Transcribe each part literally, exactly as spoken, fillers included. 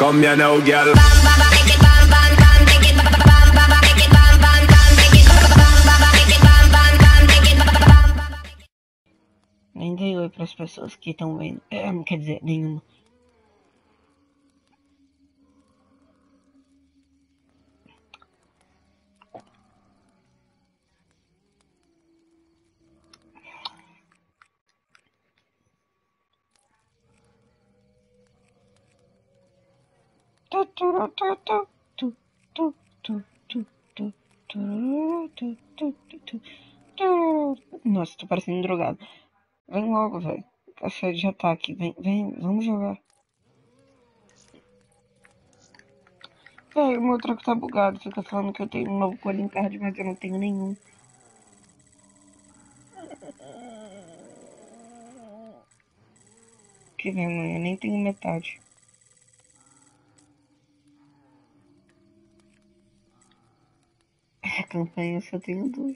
Come here now, girl. Nem dei oi para as pessoas que estão vendo. É, quer dizer, nenhuma. Nossa, tô parecendo drogado. Vem logo, velho. A sede já tá aqui. Vem, vem, vamos jogar. Véi, o meu troco tá bugado. Fica falando que eu tenho um novo calling card, mas eu não tenho nenhum. Que vergonha, eu nem tenho metade. A campanha eu só tenho dois.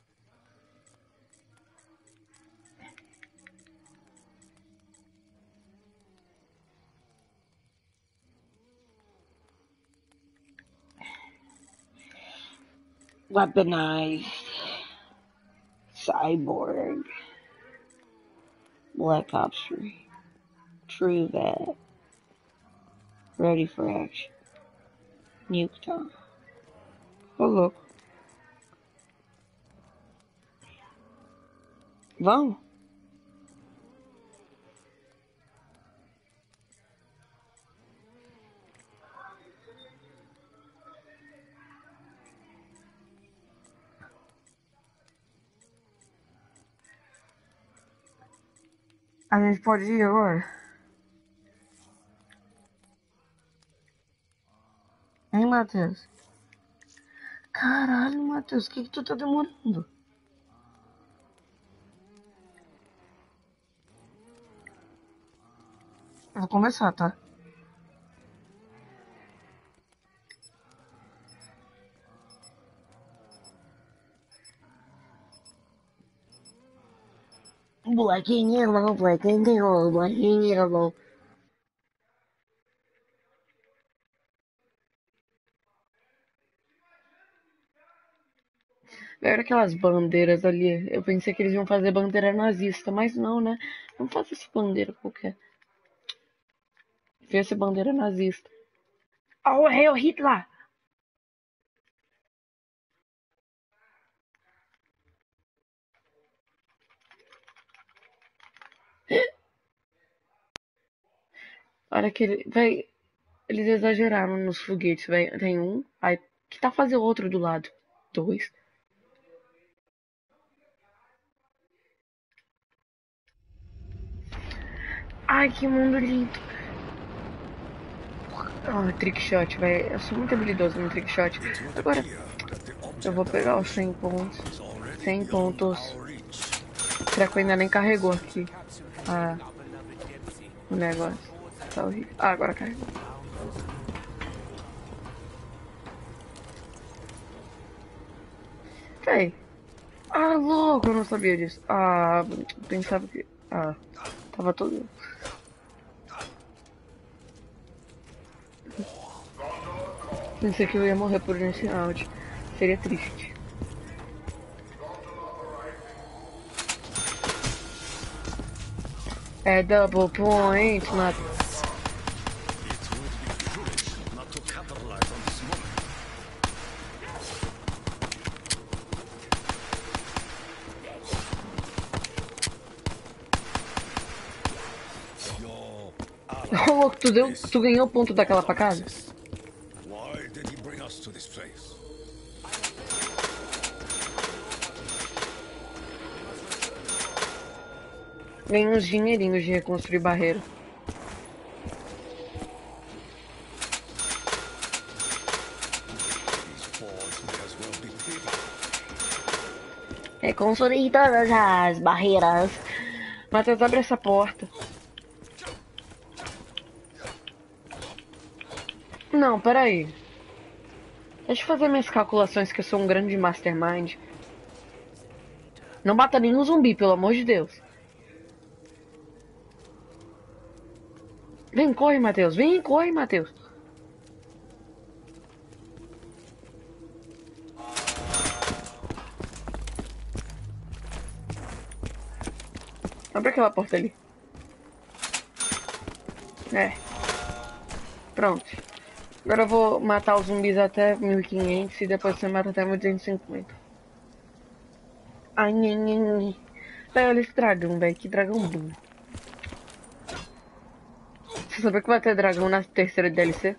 Weaponized. Cyborg. Black Ops three. True that. Ready for action. Nuke time. Ô, louco. Vamos? A gente pode ir agora? Hein, Matheus? Caralho, Matheus, o que que tu tá demorando? Eu vou começar, tá? Black and yellow, black and yellow, black and yellow. Era aquelas bandeiras ali. Eu pensei que eles iam fazer bandeira nazista, mas não, né? Vamos fazer essa bandeira qualquer. Vê essa bandeira nazista. Oh, Heil Hitler! Olha que ele. Véi, eles exageraram nos foguetes, véi. Tem um. Aí, que tá fazer outro do lado? Dois. Ai, que mundo lindo. Oh, trickshot, velho. Eu sou muito habilidoso no trickshot. Agora, eu vou pegar os cem pontos. cem pontos. Será que ainda nem carregou aqui? Ah, o negócio. Tá horrível. Ah, agora carregou. Véi. Ah, louco, eu não sabia disso. Ah, pensava que... Ah, tava todo... Pensei que eu ia morrer por esse round. Seria triste. É double point, mas... Oh, louco, tu, deu, tu ganhou ponto daquela facada? Ganhei uns dinheirinhos de reconstruir barreira. Reconstruir todas as barreiras. Matheus, abre essa porta. Não, peraí. Deixa eu fazer minhas calculações, que eu sou um grande mastermind. Não mata nenhum zumbi, pelo amor de Deus. Vem, corre, Matheus. Vem, corre, Matheus. Abre aquela porta ali. É. Pronto. Agora eu vou matar os zumbis até mil e quinhentos e depois você mata até mil duzentos e cinquenta. Ai, nhe, nhe, nhe. Véi, olha esse dragão, velho. Que dragão burro. Você sabia que vai ter dragão na terceira D L C?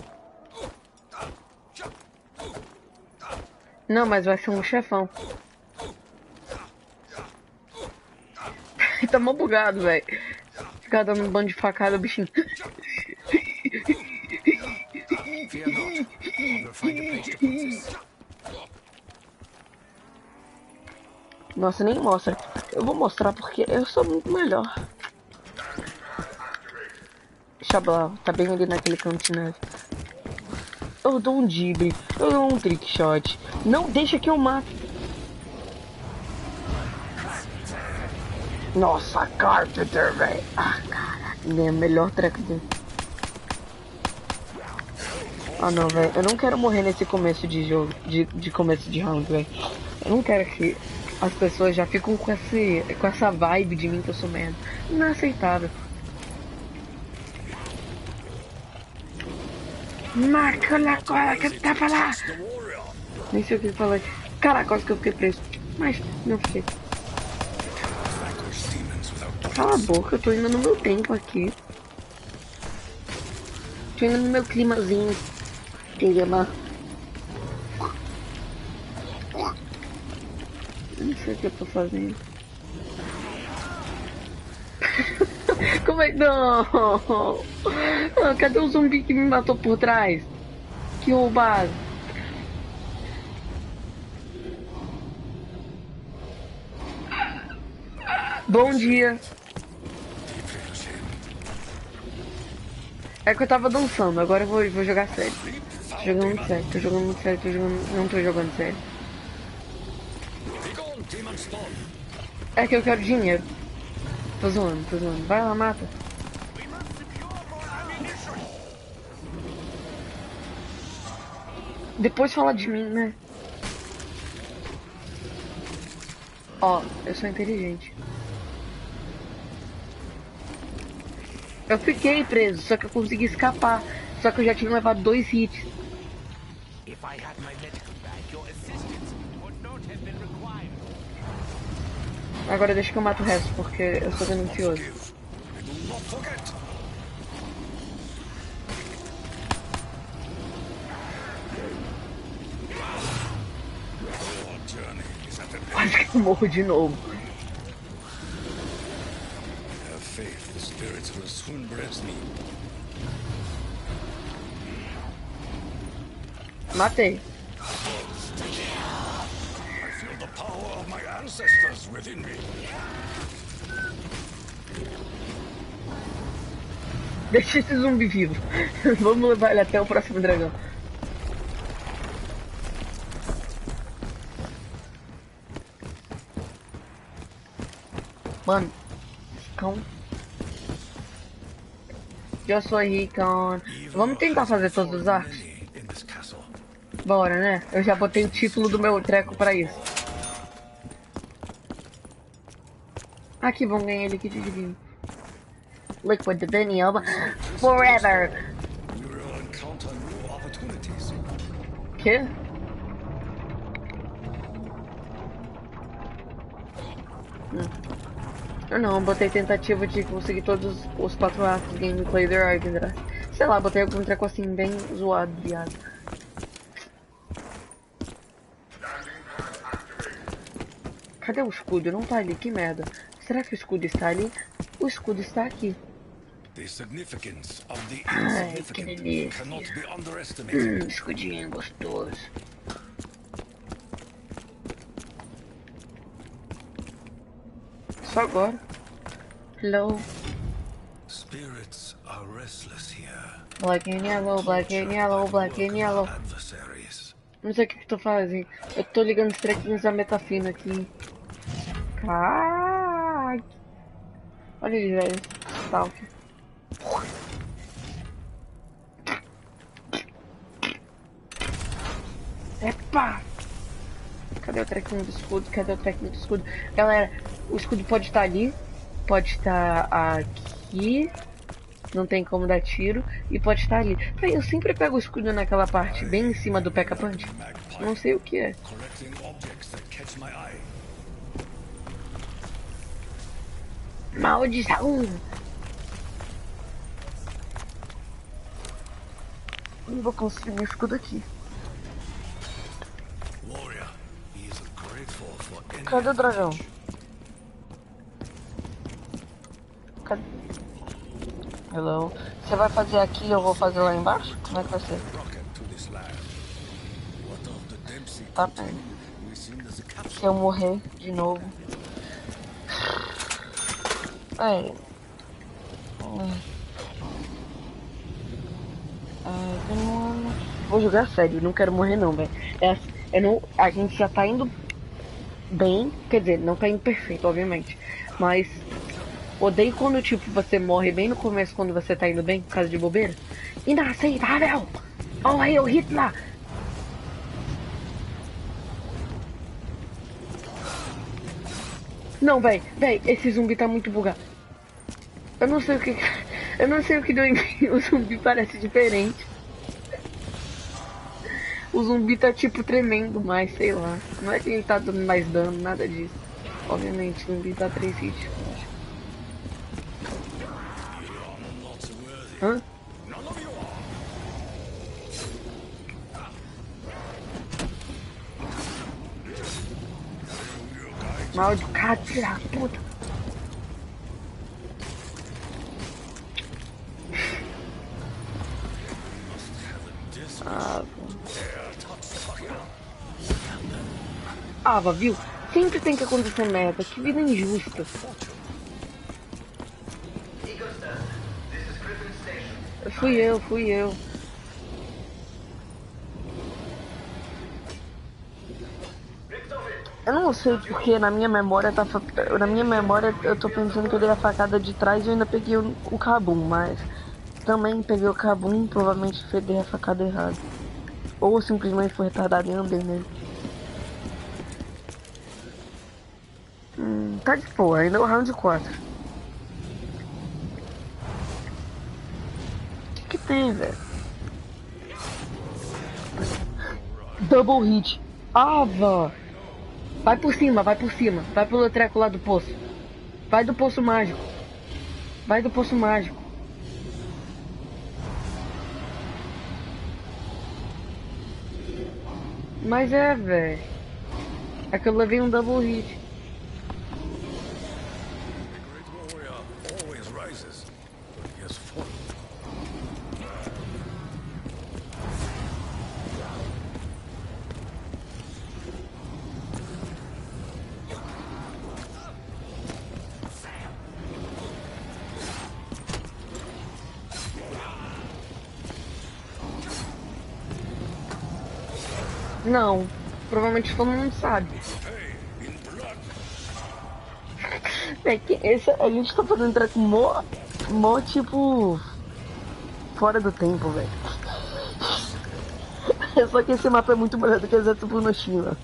Não, mas vai ser um chefão. Tá mó bugado, velho. Ficar dando um bando de facada, bichinho. Nossa, nem mostra. Eu vou mostrar porque eu sou muito melhor. Xablau, tá bem ali naquele canto de neve. Eu dou um dibre, eu dou um trick shot. Não deixa que eu mato. Nossa, Carpenter, velho. Ah, caraca, é o melhor treco dele. Ah não, velho. Eu não quero morrer nesse começo de jogo, de, de começo de round, velho. Eu não quero que as pessoas já ficam com, esse, com essa vibe de mim que eu sou merda. Não é aceitável. Marca lá, cola que tá pra lá. Nem sei o que eu falei. Caraca, quase que eu fiquei preso. Mas não fiquei. Cala a boca, eu tô indo no meu tempo aqui. Tô indo no meu climazinho. Clima. Não sei o que eu tô fazendo. Como é que não? Ah, cadê o zumbi que me matou por trás? Que roubado. Bom dia. É que eu tava dançando, agora eu vou, vou jogar sério. Tô jogando muito sério, tô jogando muito sério, tô jogando... Não tô jogando sério. É que eu quero dinheiro. Tô zoando, tô zoando. Vai lá, mata. Depois fala de mim, né? Ó, eu sou inteligente. Eu fiquei preso, só que eu consegui escapar. Só que eu já tinha levado dois hits. Agora deixa que eu mato o resto, porque eu sou ganancioso. Quase que eu morro de novo. Matei. Deixa esse zumbi vivo. Vamos levar ele até o próximo dragão. Mano, cão. Eu sou Ricão. Vamos tentar fazer todos os arcos? Bora, né? Eu já botei o título do meu treco pra isso. Aqui, vamos ganhar ele aqui de divino. Liquid Divinium Forever. Que? Hum. Eu não, botei tentativa de conseguir todos os quatro arcos gameplay da Argandra. Sei lá, botei algum treco assim bem zoado, viado. Cadê o escudo? Não tá ali, que merda. Será que o escudo está ali? O escudo está aqui. Ai, que delícia. Hum, escudinho gostoso. Só agora. Hello. Black and yellow, black and yellow, black and yellow. Não sei o que que tô fazendo. Eu tô ligando os trequinhos da metafina aqui. Caraca. Olha ele, velho. Stalker. Epa! Cadê o trequinho do escudo? Cadê o trequinho do escudo? Galera, o escudo pode estar ali. pode estar aqui, não tem como dar tiro, e pode estar ali. Véi, eu sempre pego o escudo naquela parte, bem em cima do Pack-a-Punch. Não sei o que é. Maldição! Não vou conseguir o escudo aqui. Cadê o dragão? Cadê? Hello. Você vai fazer aqui e eu vou fazer lá embaixo? Como é que vai ser? Tá bem. Se eu morrer de novo. É. Vou jogar sério, não quero morrer não, velho. É, é não, a gente já tá indo bem, quer dizer, não tá indo perfeito, obviamente. Mas odeio quando, tipo, você morre bem no começo quando você tá indo bem, por causa de bobeira. Inaceitável! Oh, Heil Hitler! Não, véi, véi, esse zumbi tá muito bugado. Eu não sei o que... Eu não sei o que deu em mim, o zumbi parece diferente. O zumbi tá tipo tremendo mais, sei lá. Não é que ele tá dando mais dano, nada disso. Obviamente, o zumbi tá três hits. Hã? Mal de cara, filha da puta. Ah, Ava, viu? Sempre tem que acontecer merda. Que vida injusta. Fui eu, fui eu. Eu não sei porque na minha memória tá. Na minha memória eu tô pensando que eu dei a facada de trás e eu ainda peguei o, o Kabum, mas também peguei o Kabum, provavelmente dei a facada errada. Ou simplesmente foi retardado e andei nele. Hum, tá de boa, ainda é o round quatro. O que, que tem, velho? Double hit. Ava! Vai por cima, vai por cima. Vai pelo treco lá do poço. Vai do poço mágico. Vai do poço mágico. Mas é, velho. É que eu levei um double hit. Não, provavelmente todo mundo sabe. É que esse, a gente tá fazendo treco mó, mó tipo fora do tempo, velho. Só que esse mapa é muito melhor do que Exército no China.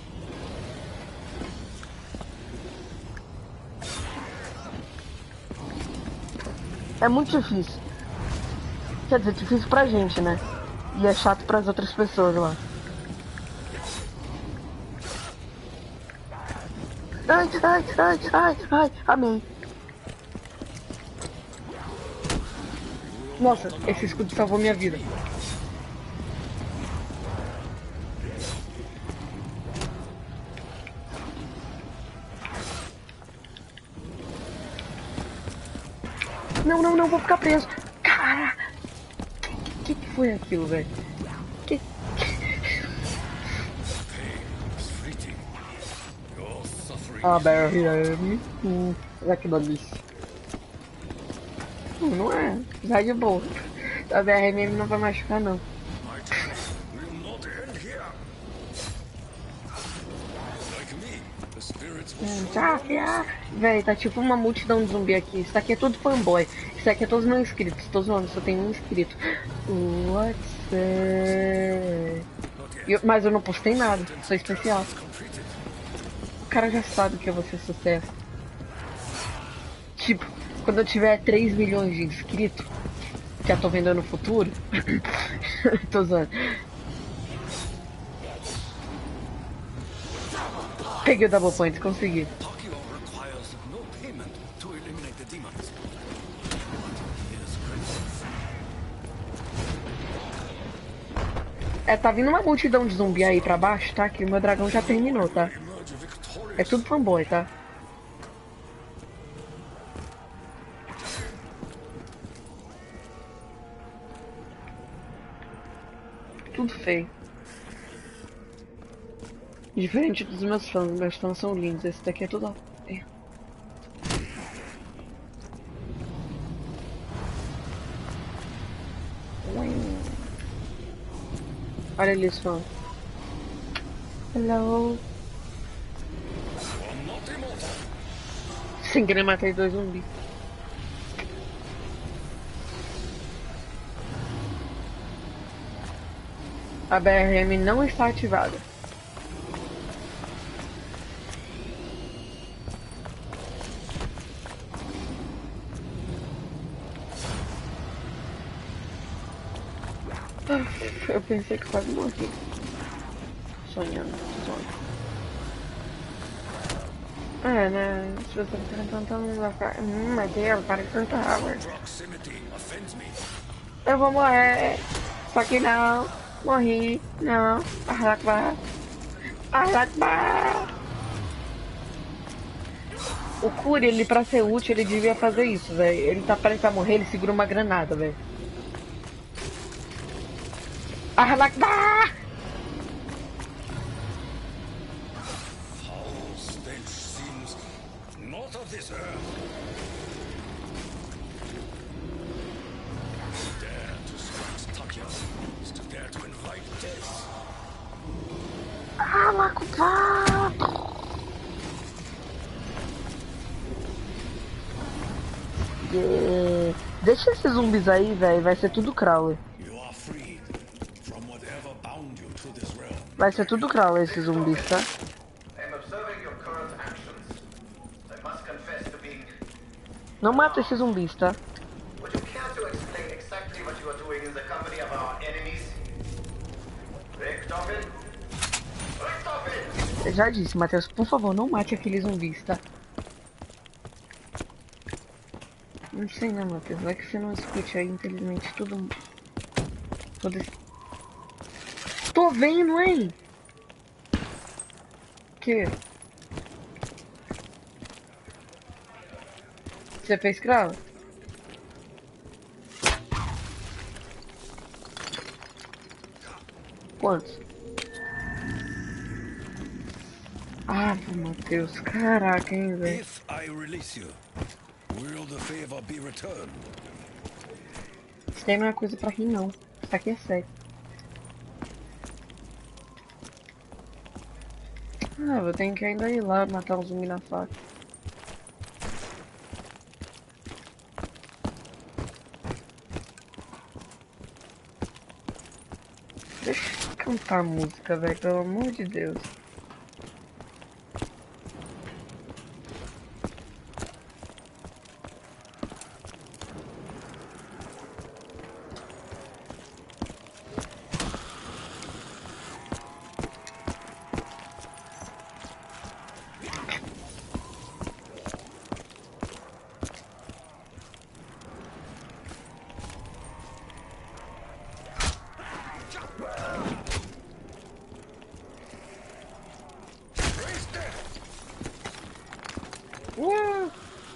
É muito difícil. Quer dizer, difícil pra gente, né? E é chato pras outras pessoas lá. Ai, ai, ai, ai, ai, amém. Nossa, esse escudo salvou minha vida. Não, não, não, vou ficar preso. Cara, que que foi aquilo, velho? Que... Ah, B R M. Hum, será que delícia? Hum, não é. Já de boa. A B R M não vai machucar, não. Hum, tá, tá. Véi, tá tipo uma multidão de zumbi aqui. Isso aqui é tudo fanboy. Isso aqui é todos meus inscritos. Tô zoando, só tem um inscrito. What's that? Eu, mas eu não postei nada. Sou especial. O cara já sabe que eu vou ser sucesso. Tipo, quando eu tiver três milhões de inscritos, que eu tô vendo no futuro. Tô zoando. Peguei o double point, consegui. É, tá vindo uma multidão de zumbi aí pra baixo, tá? Que o meu dragão já terminou, tá? É tudo fanboy, tá? Tudo feio. Diferente dos meus fãs, meus fãs são lindos. Esse daqui é tudo... É. Olha ali os fãs. Hello. Sem querer matei dois zumbis. A B R M não está ativada. Eu pensei que quase morri. Sonhando, sonho. É, né? Se você tá tentando não vai ficar. Hum, mas Deus, para de cantar, Howard. Eu vou morrer. Só que não. Morri. Não. Arrakbar. Arrakbar. O Curi, ele pra ser útil, ele devia fazer isso, velho. Ele tá prestes a morrer, ele segura uma granada, velho. Arrakbar! Arrakbar! Yeah. Deixa esses zumbis aí, velho. Vai ser tudo crawler. Vai ser tudo crawler esses zumbis, tá? Não mata esses zumbis, tá? Eu já disse, Matheus, por favor, não mate aqueles zumbis, tá? Não sei não, Matheus. Vai que você não escute aí, infelizmente, tudo... Todo esse... Tô vendo, hein? Que? Você fez cravo? Quantos? Ah, Matheus, caraca, hein, velho. If I release you, will the favor be returned? Isso daí não é coisa pra rir, não. Isso aqui é sério. Ah, eu tenho que ainda ir lá matar um zumbi na faca. Deixa eu cantar música, velho, pelo amor de Deus. Uh!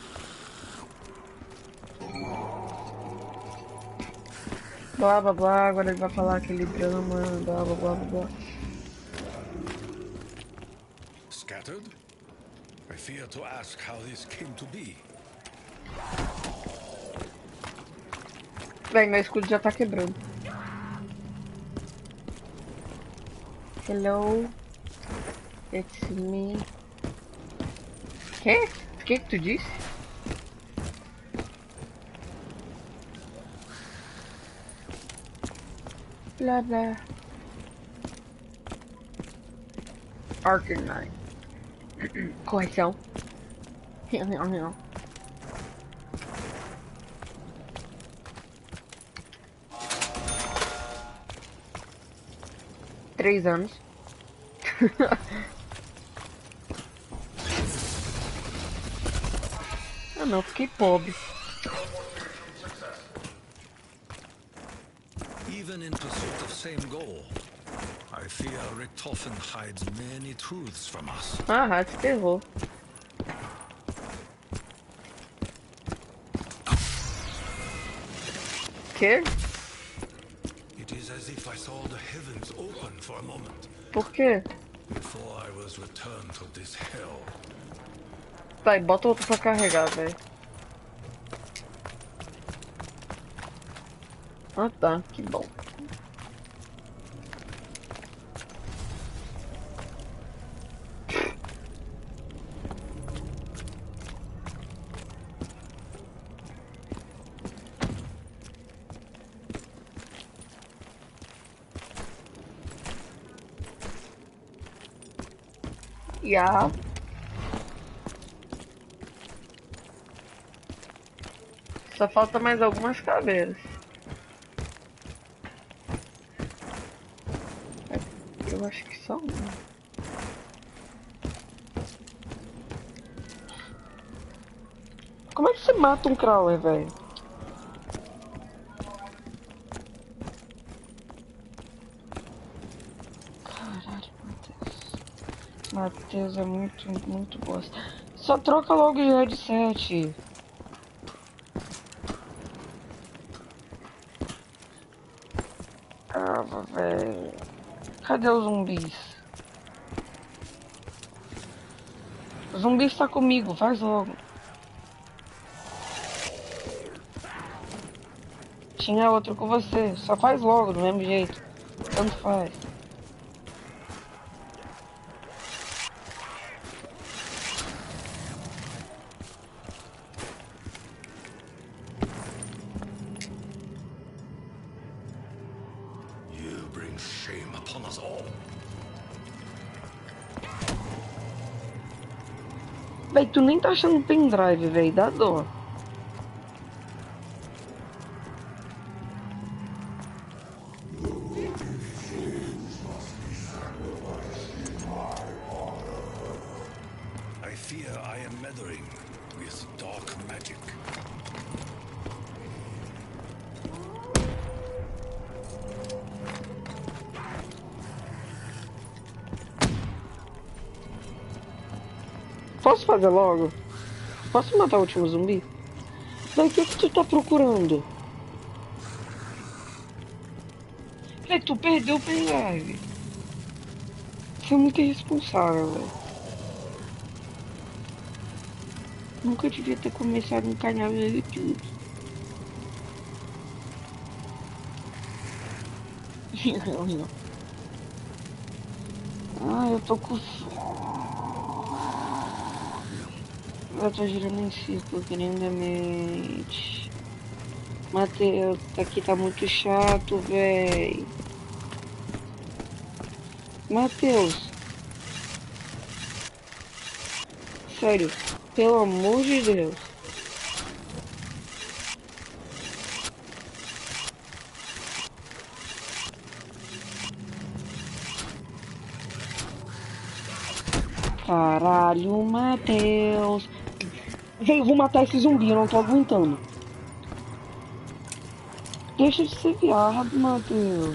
Blá blá blá, agora ele vai falar aquele drama, blá blá blá blá. Scattered? I fear to ask how this came to be. Bem, meu escudo já tá quebrando. Hello, it's me. Que? O que que tu disse? Blá blá. Arcanine. Correção. três anos. Ah não, fiquei pobre. Even in pursuit of same goal, I fear Richtofen hides many truths from us. Ah, rato, ferrou. Que? It is as if I saw the heavens open for a moment Por quê? before I was returned to this hell. Vai, bota outro pra carregar, velho. Ah tá, que bom. Yeah. Só falta mais algumas caveiras. Eu acho que só uma. Como é que você mata um crawler, velho? Caralho, Matheus. Matheus é muito, muito bosta. Só troca logo de headset. Ah, velho. Cadê os zumbis? O zumbi está comigo, faz logo. Tinha outro com você, só faz logo, do mesmo jeito. Tanto faz. You bring shame upon us all. Véi, tu nem tá achando pendrive, véi, dá dó. I fear I am meddling with dark magic. Posso fazer logo? Posso matar o último zumbi? Véi, o que que tu tá procurando? Véi, tu perdeu o pendrive. Você é muito irresponsável, velho. Nunca devia ter começado um canal no YouTube. Não, não. Ah, eu tô com fome. Eu tô girando em círculo, querendo demente. Matheus, aqui tá muito chato, véi. Matheus. Sério, pelo amor de Deus. Caralho, Matheus. Véi, eu vou matar esse zumbi, eu não tô aguentando. Deixa de ser viado, Matheus.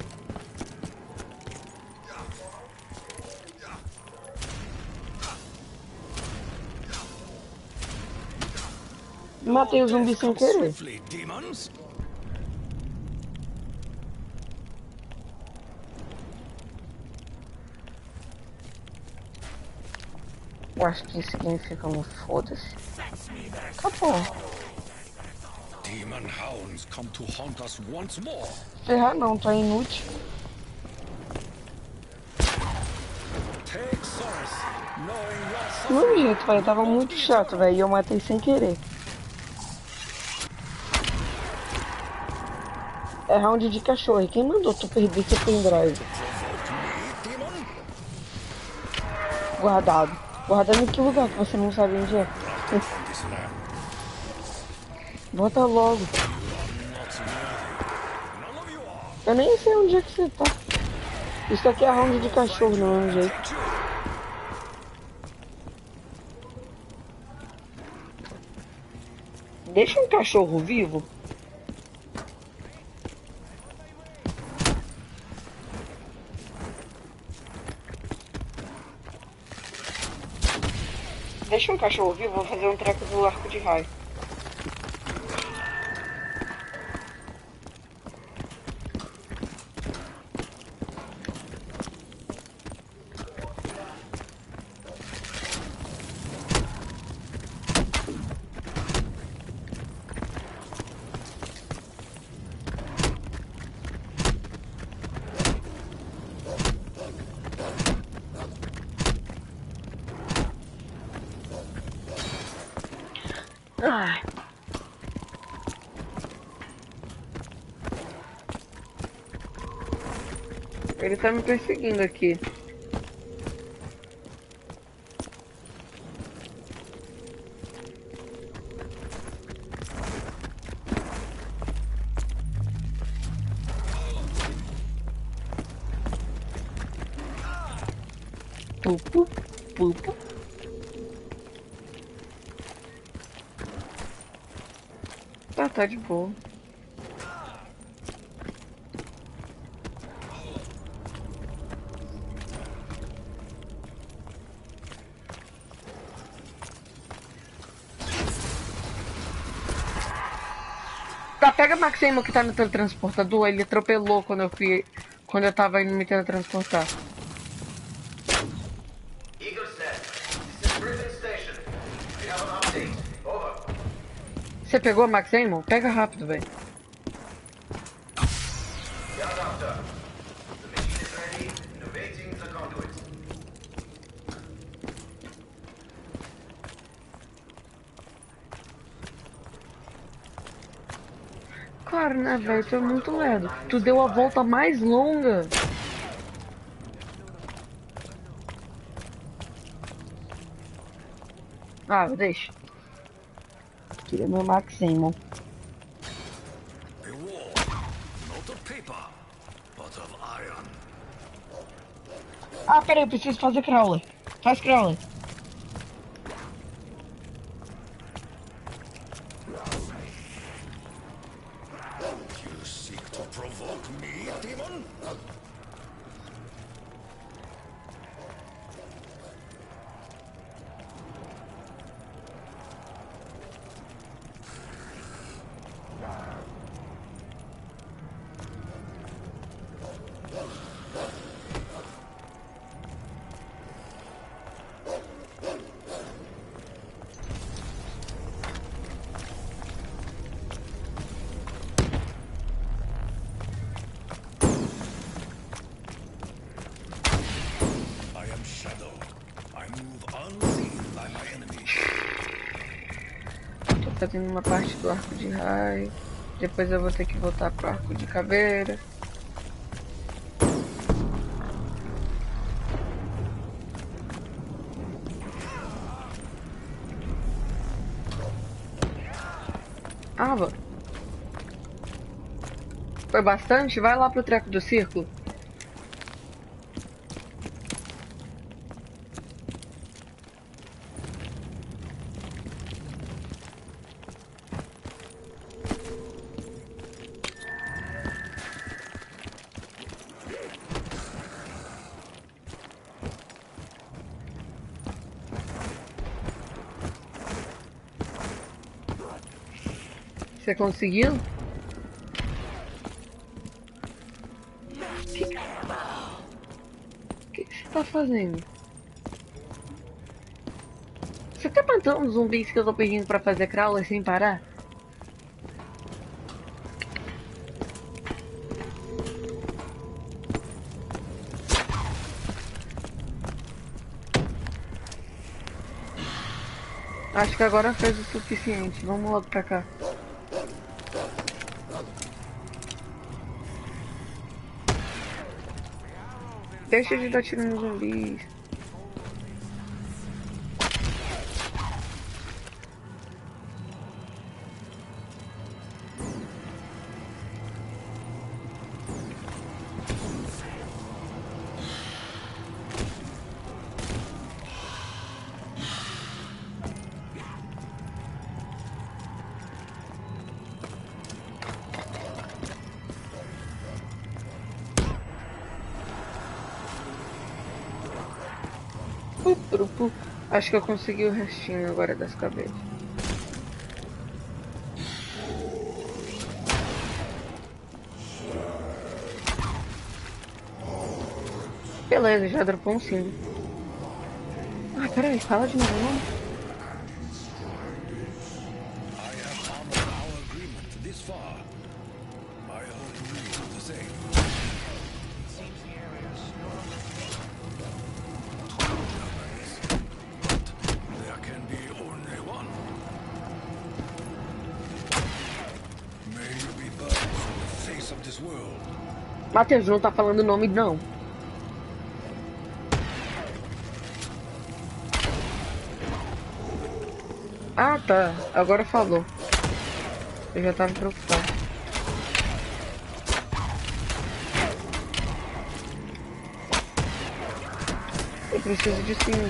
Matei o zumbi sem querer. Eu acho que isso significa um foda-se. Acabou. Demon hounds come to haunt us once more. Ferrar não, tu é inútil. Take solace, knowing your Do mesmo jeito, velho, tava muito chato, velho, e eu matei sem querer. É round de cachorro, e quem mandou tu perder seu pendrive? Guardado. Guardado em que lugar que você não sabe onde é? Bota logo. Eu nem sei onde é que você tá. Isso aqui é round de cachorro, não é um jeito. Deixa um cachorro vivo. Deixa um cachorro vivo, vou fazer um treco do arco de raio. Ai. Ele tá me perseguindo aqui. Pupu, pupu. Tá, tá de boa. Tá, pega o Maximo que tá no teletransportador, ele atropelou quando eu fui. Quando eu tava indo me teletransportar. Você pegou, Maximo? Pega rápido, velho. Claro, né, velho? Tu é muito lerdo. Tu deu a volta mais longa. Ah, deixa. Queria meu Maximo. Ah, peraí, eu preciso fazer crawler. Faz crawler. You seek to provoke me, demon? Fazendo uma parte do arco de raio. Depois eu vou ter que voltar pro arco de caveira. Ah, vou. Foi bastante? Vai lá pro treco do círculo. Você conseguiu? O que, que, que você tá fazendo? Você tá matando os zumbis que eu tô pedindo pra fazer crawler sem parar? Acho que agora fez o suficiente. Vamos logo pra cá. Deixa de dar tiro nos zumbis. Grupo. Acho que eu consegui o restinho agora das cabeças. Beleza, já dropou um símbolo. Ah, peraí, fala de novo o nome. I have honored our agreement this far. I hope you do the same. Seems the area is There can be only one. May you be burned from the face of this world. Matheus, não tá falando o nome, não. Ah, tá. Agora falou. Eu já tava preocupado. Eu preciso de símbolo.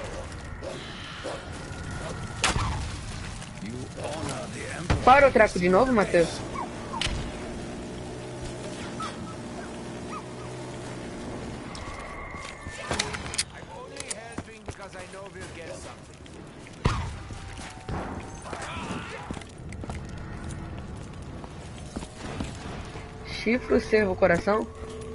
You honor the Emperor. Para o treco de novo, Matheus? I'm only helping because I know we'll get something. Chifre, cervo, coração?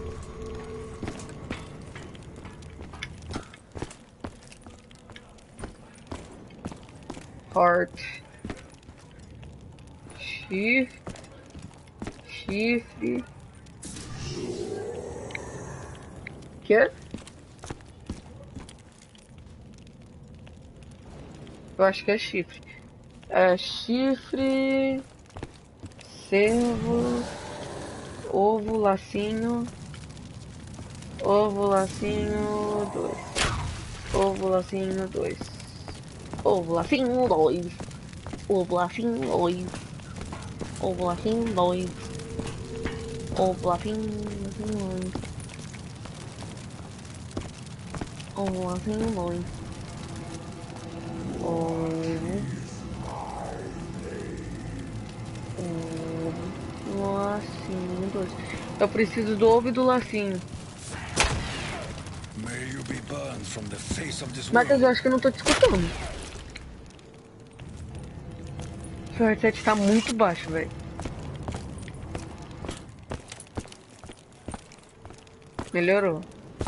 Heart. Chifre. Chifre. Que? Eu acho que é chifre. É chifre. Cervo. Ovo, lacinho. Ovo, lacinho, dois. Ovo, lacinho, dois. Ovo, lacinho, dois. Ovo, lacinho, dois. Ovo, lacinho, dois. Ovo, lacinho, dois. Ovo, lacinho, dois. Ovo. Ovo, lacinho, dois. Eu preciso do ovo e do lacinho. May you be burned from the face of this Matheus, world. eu acho que eu não tô te escutando. Seu headset tá muito baixo, velho. Melhorou.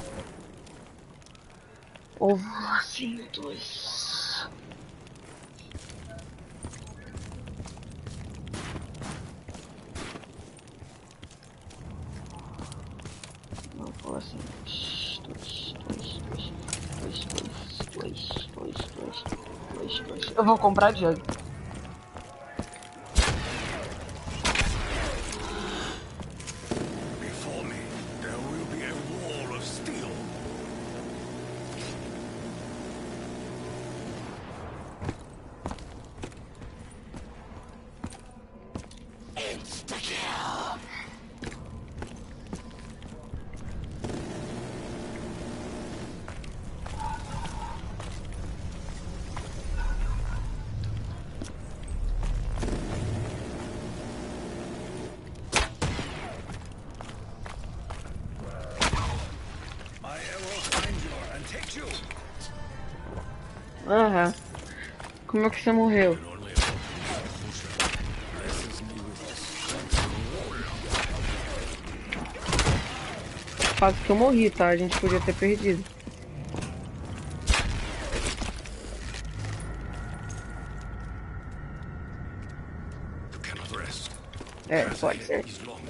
Ovo, lacinho, dois. Ovo, lacinho, dois, dois, dois, dois, dois, dois, dois, dois, dois, dois. Eu vou comprar jug. Before me, there will be a wall of steel. My arrow finds you and takes you. Aham. Como é que você morreu? Only a blesses me with the strength of a warrior. Quase que eu morri, tá? A gente podia ter perdido. You cannot rest. É, Path pode ahead ser. is long.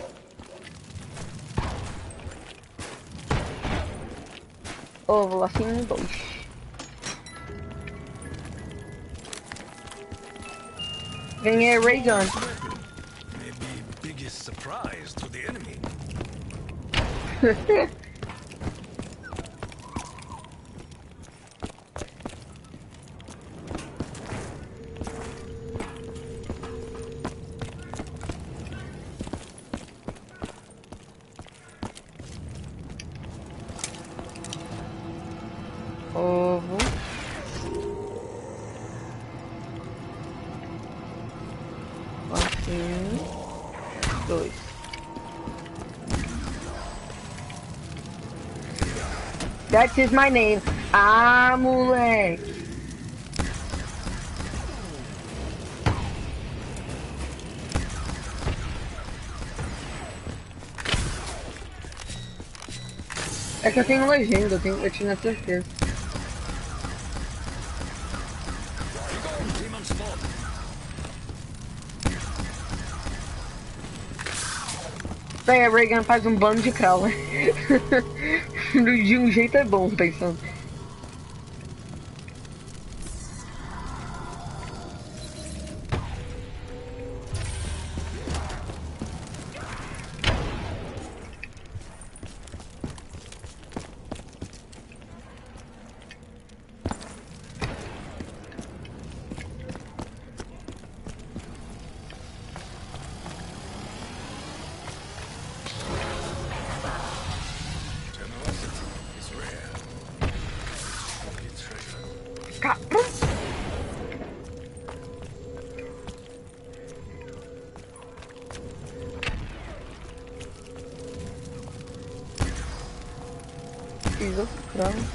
Ovo, lacinho, dois. Ganhei Ray Gun. Maybe biggest surprise to the enemy. Ovo. Lacinho, dois. That is my name. Ah, moleque. É que eu tenho legenda, eu, tenho, eu tinha certeza. Daí a Reagan faz um bando de crawler. De um jeito é bom, pensando. Fiz outro cravo.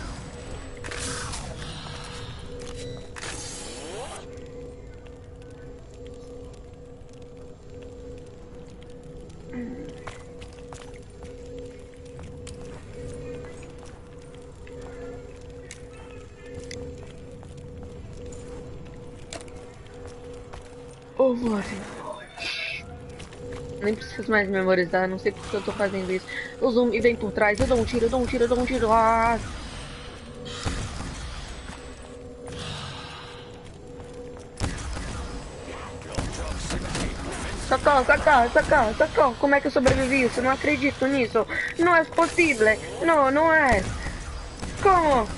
Oh, glória. Nem preciso mais memorizar, não sei porque eu tô fazendo isso. O zumbi vem por trás, eu dou um tiro, eu dou um tiro, eu dou um tiro. Ah! Socorro, socorro, socorro, socorro. Como é que eu sobrevivi isso? Não acredito nisso. Não é possível. Não, não é. Como?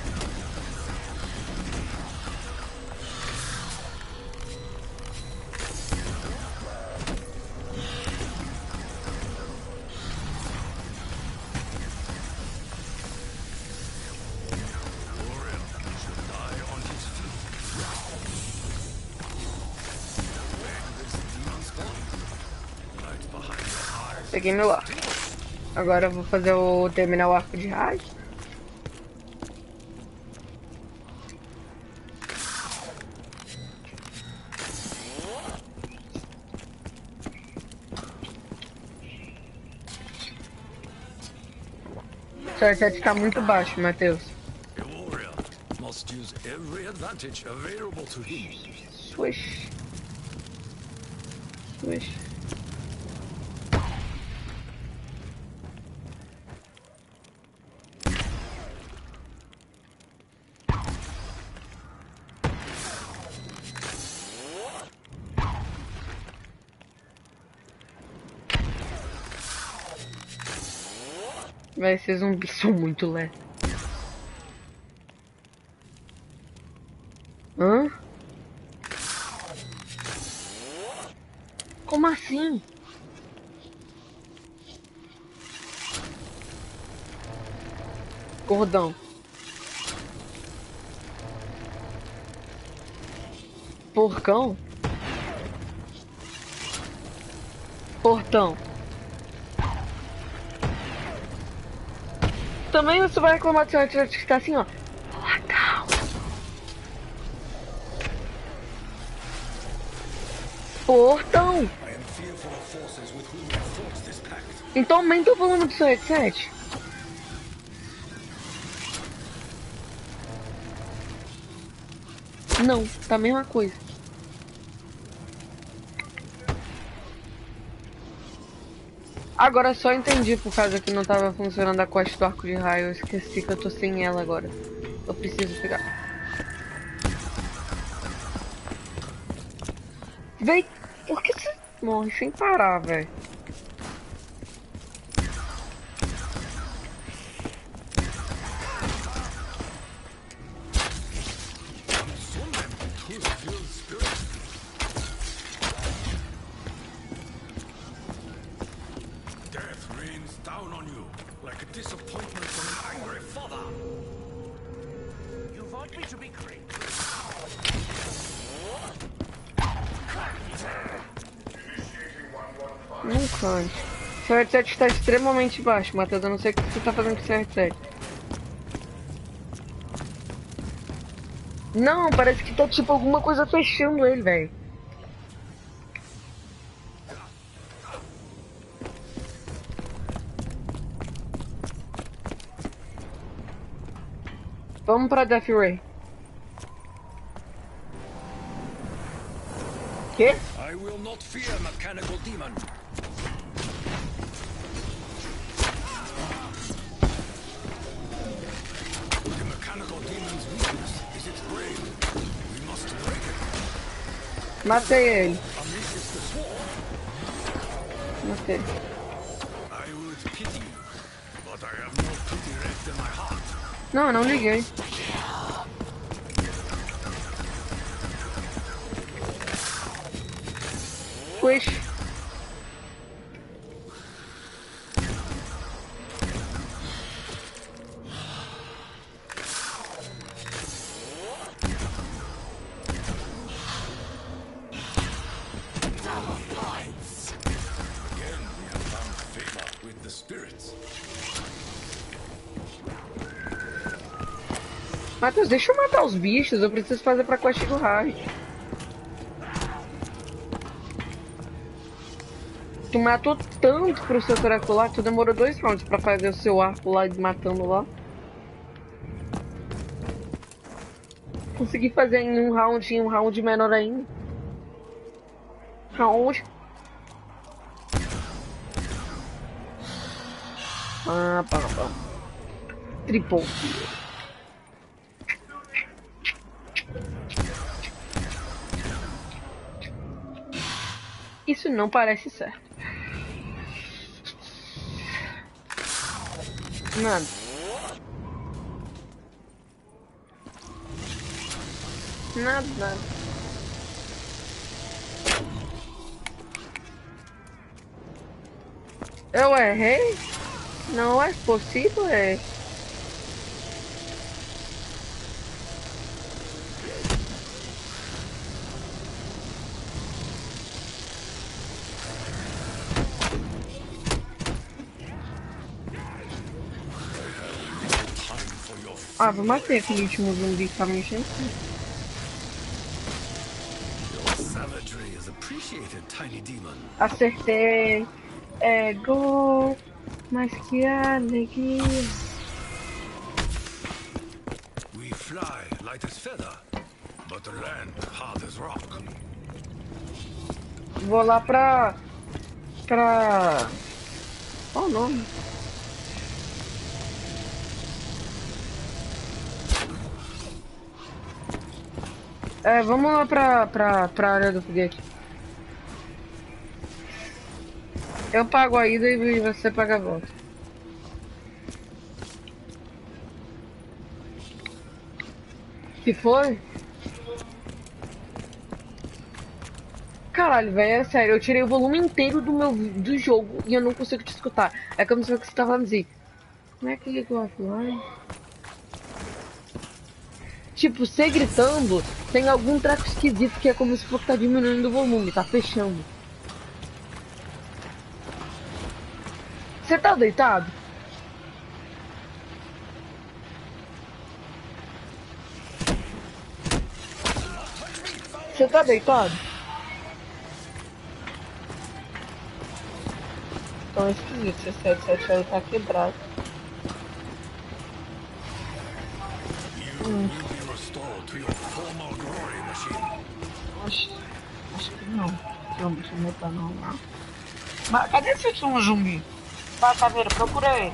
Peguei meu arco. Agora eu vou fazer o terminar o arco de raio. O C R sete tá muito baixo, Matheus. Swish. Swish. Vai ser zumbis são muito leve. Hã? Como assim? Gordão. Porcão? Portão. Também você vai reclamar de sorte que tá assim, ó. Portão. Portão. Então aumenta o volume do seu headset. Não, tá a mesma coisa. Agora só entendi por causa que não tava funcionando a quest do arco de raio. Eu esqueci que eu tô sem ela agora. Eu preciso pegar. Véi, por que você morre sem parar, velho? Não cante. Seu headset está extremamente baixo, Matheus. Eu não sei o que você está fazendo com seu headset. Não, parece que tá tipo alguma coisa fechando ele, velho. Vamos pra Death Ray. Quê? I will not fear mechanical demon. The mechanical demon's weakness is its brain. We must break it. Matei ele. Unleash the sword. Matei. I would pity you, but I have no pity left in my heart. Não, não liguei. Push. Again, we have found favor with the spirits. Matheus, deixa eu matar os bichos. Eu preciso fazer pra quest do Harry. Tu matou tanto pro seu treco lá, tu demorou dois rounds pra fazer o seu arco lá, matando lá. Consegui fazer em um round, em um round menor ainda. Round. Ah, pá, pá. Triple. Isso não parece certo. Nada. Nada, nada. Eu errei? Não é possível, é? Ah, vou matar aquele último zumbi que tá mexendo. Savagery is appreciated, tiny demon. Acertei. É gol. Mas que alegria. We fly light as feather, but land hard as rock. Vou lá pra... Pra... Qual o nome? É, vamos lá pra, pra, pra área do foguete. Eu pago a ida e você paga a volta. Que foi? Caralho, velho, é sério. Eu tirei o volume inteiro do meu do jogo e eu não consigo te escutar. É como se você tava assim. Como é que ligou offline? Tipo, você gritando, tem algum treco esquisito que é como se fosse tá diminuindo o volume, tá fechando. Você tá deitado? Você tá deitado? Então é esquisito, esse sete sete aí tá quebrado. Hum. Oxe, acho que não. Não, deixa eu meter não, não. Mas cadê esse último zumbi? Vai, caveira, procura ele.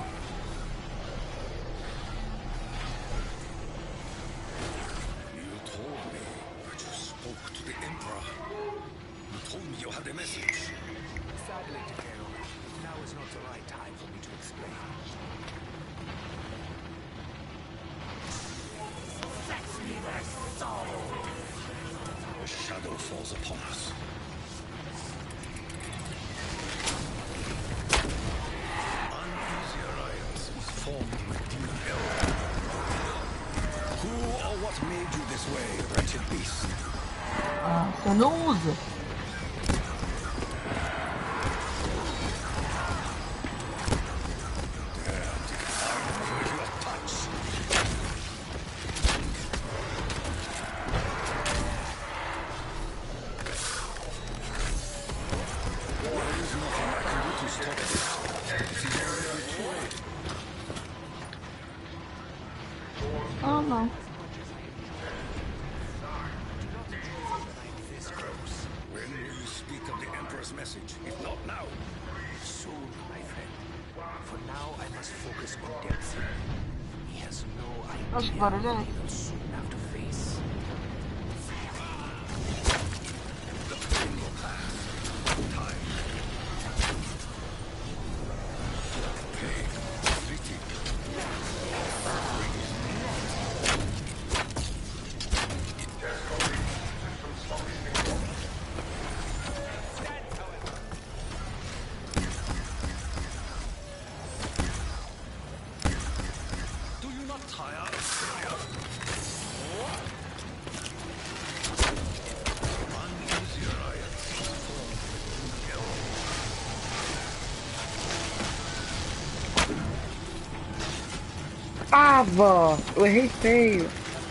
You told me that you spoke to the Emperor. You told me you had a message. Sadly, Takeo, now is not the right time for me to explain. The shadow falls upon us. Uneasy alliance is formed with Demon Hell. Who or what made you this way, wretched beast? Ah, você não usa. Ah, não. This close. When will you speak of the Emperor's message, if not now? Soon, my friend. For now, I must focus on Dempsey. He has no Nossa, que idea barulho é what esse? he will soon have to face. The pain will pass. Time. Pain. Fleeting. Do you not tire of failure? Uneasier I am formed with guilt. Ah, vó, eu errei feio.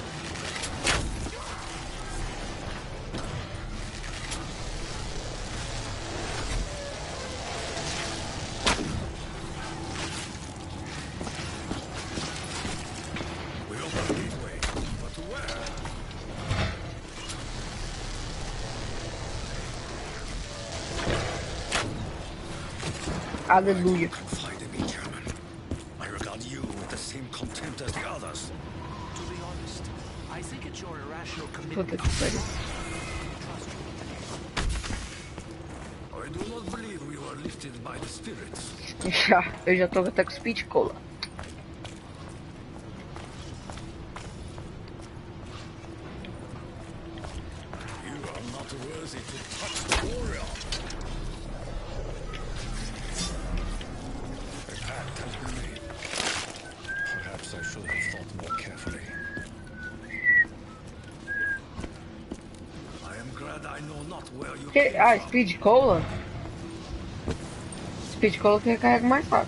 We open a gateway, but to where? Aleluia. Confide in me, Chairman. I regard you with the same contempt as the others. To be honest, I think it's your irrational Puta commitment que pariu. to trust you. I do not believe we were lifted by the spirits. Já, eu já tô até com speed cola. You are not worthy to touch the warrior. A pact has been made. Perhaps I should have thought more carefully. I am glad I know not where you Que? came Ah, from. speed cola? Speed cola que recarrega mais rápido.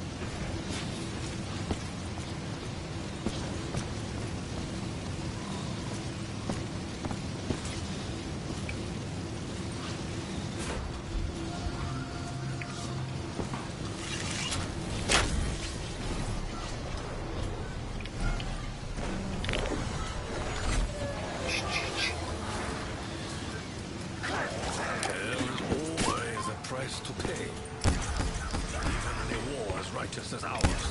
Hell always a price to pay. Even in a war as righteous as ours.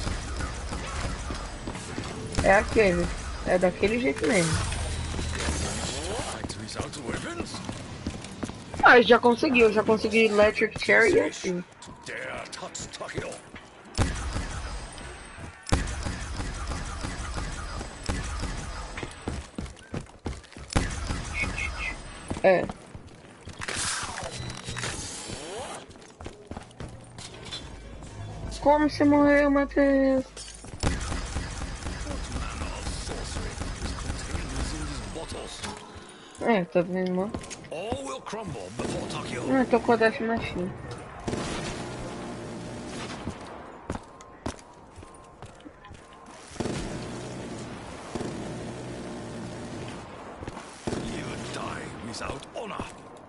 É aquele. É daquele jeito mesmo. Fight without weapons? Ah, eu já consegui. Eu já consegui Electric Cherry assim. To dare touch Takeo. É. Como você morreu, Matheus? What manner of sorcery is contained within these bottles? É, tá vendo, mano? All will crumble before Takeo. Ah, tô com a Dash Machine. You die without honor.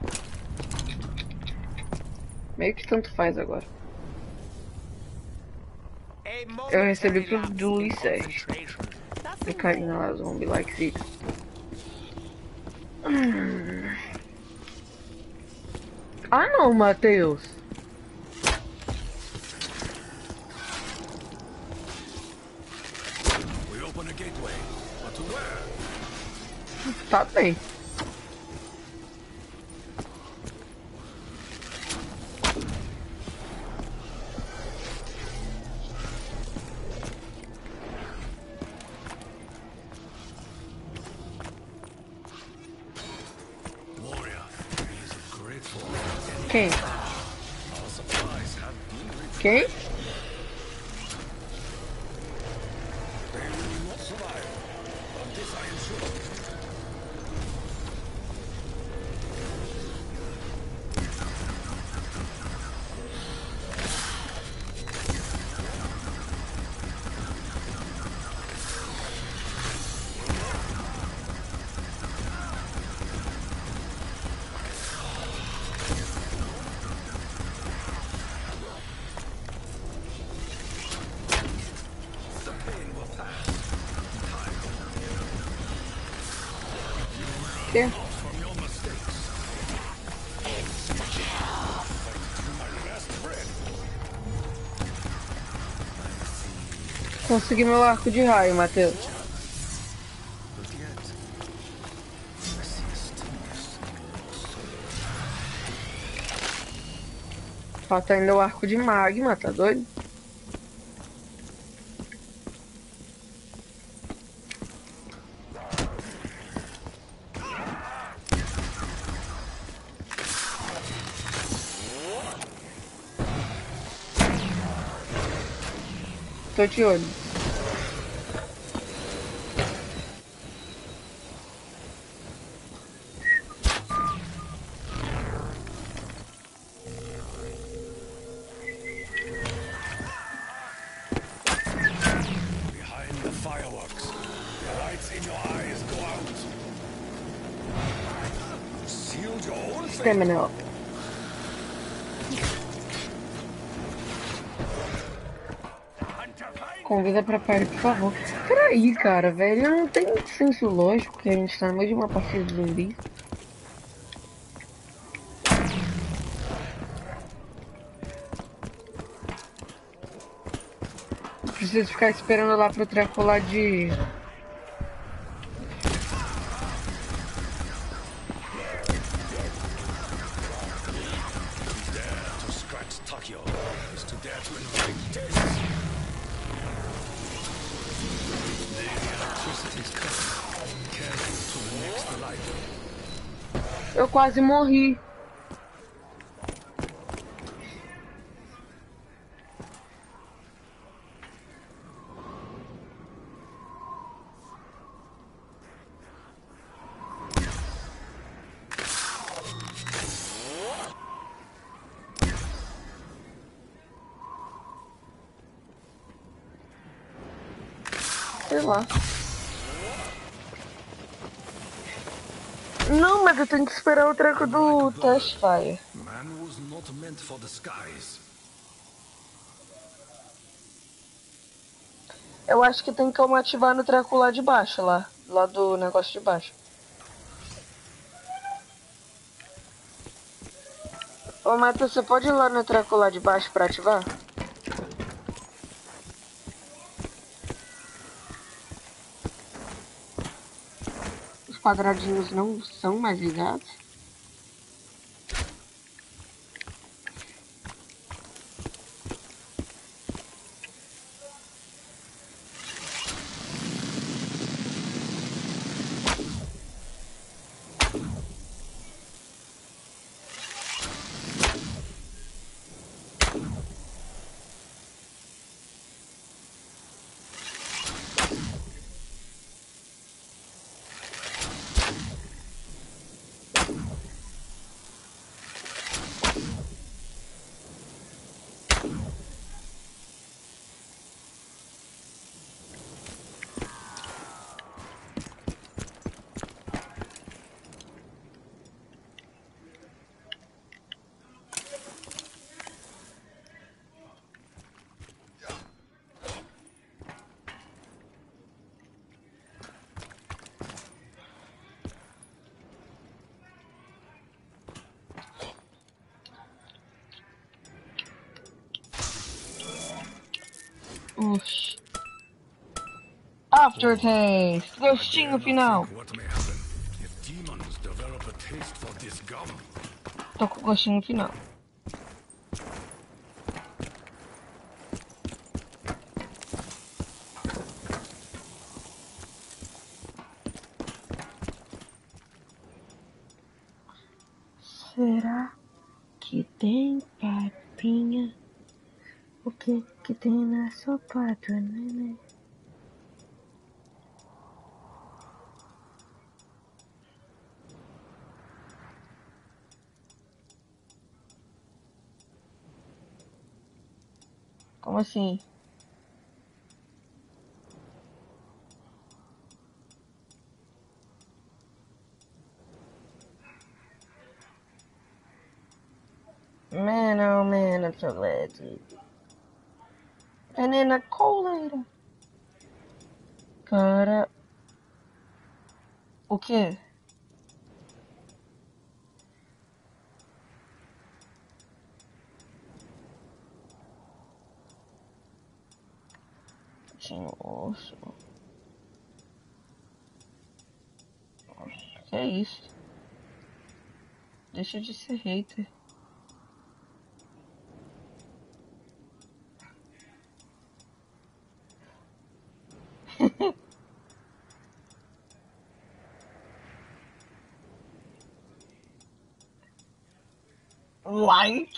Meio que tanto faz agora. A Eu recebi momentary pro lapse do in Sérgio. concentration. E Nothing carinha more. lá, zombie like zica. Hum. Ah não, Matheus. We open a gateway, but to where? Tá bem. Warrior, he is grateful. Quem? Our supplies have been reached. Quem? They will not survive. Of this I am sure. The pain will pass. Time. quê? Consegui meu arco de raio, Matheus. Falta ainda o arco de magma, tá doido? Tô de olho. Behind the fireworks, the lights in your eyes go out. Sealed your own fate. Stamina up. Convida pra perto, por favor. Peraí, cara, velho. Não tem senso lógico que a gente tá no meio de uma partida de zumbi. Preciso ficar esperando lá pro treco lá de... Dare to scratch Tokyo is to dare to invade death. The electricity is cutting. Careful to the next light. Eu quase morri. Sei lá. Não, mas eu tenho que esperar o treco do Test Fire. Man was not meant for the skies. Eu acho que tem como ativar no treco lá de baixo, lá. Lá do negócio de baixo. Ô, Matheus, você pode ir lá no treco lá de baixo pra ativar? Os quadradinhos não são mais ligados? Oxi. Aftertaste. Gostinho final. What may happen if demons develop a taste for this gum? Tô com o gostinho final. Será que tem papinha? O que que tem na sopa do neném? Como assim? Man, oh man, I'm so glad to. And then a cola. Cara. O quê? Nossa. Que é isso? Deixa de ser hater. Like.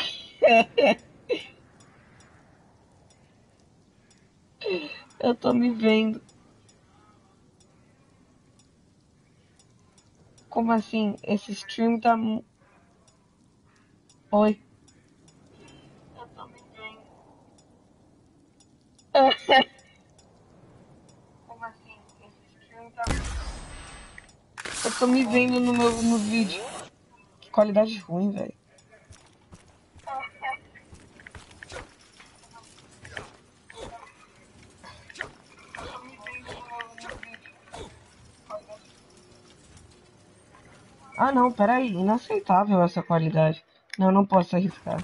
Eu tô me vendo. Como assim? Esse stream tá... Oi. Eu tô me vendo. Como assim? Esse stream tá... Eu tô me vendo no meu no vídeo. Que qualidade ruim, velho. Ah, não, peraí. Inaceitável essa qualidade. Não, não posso arriscar.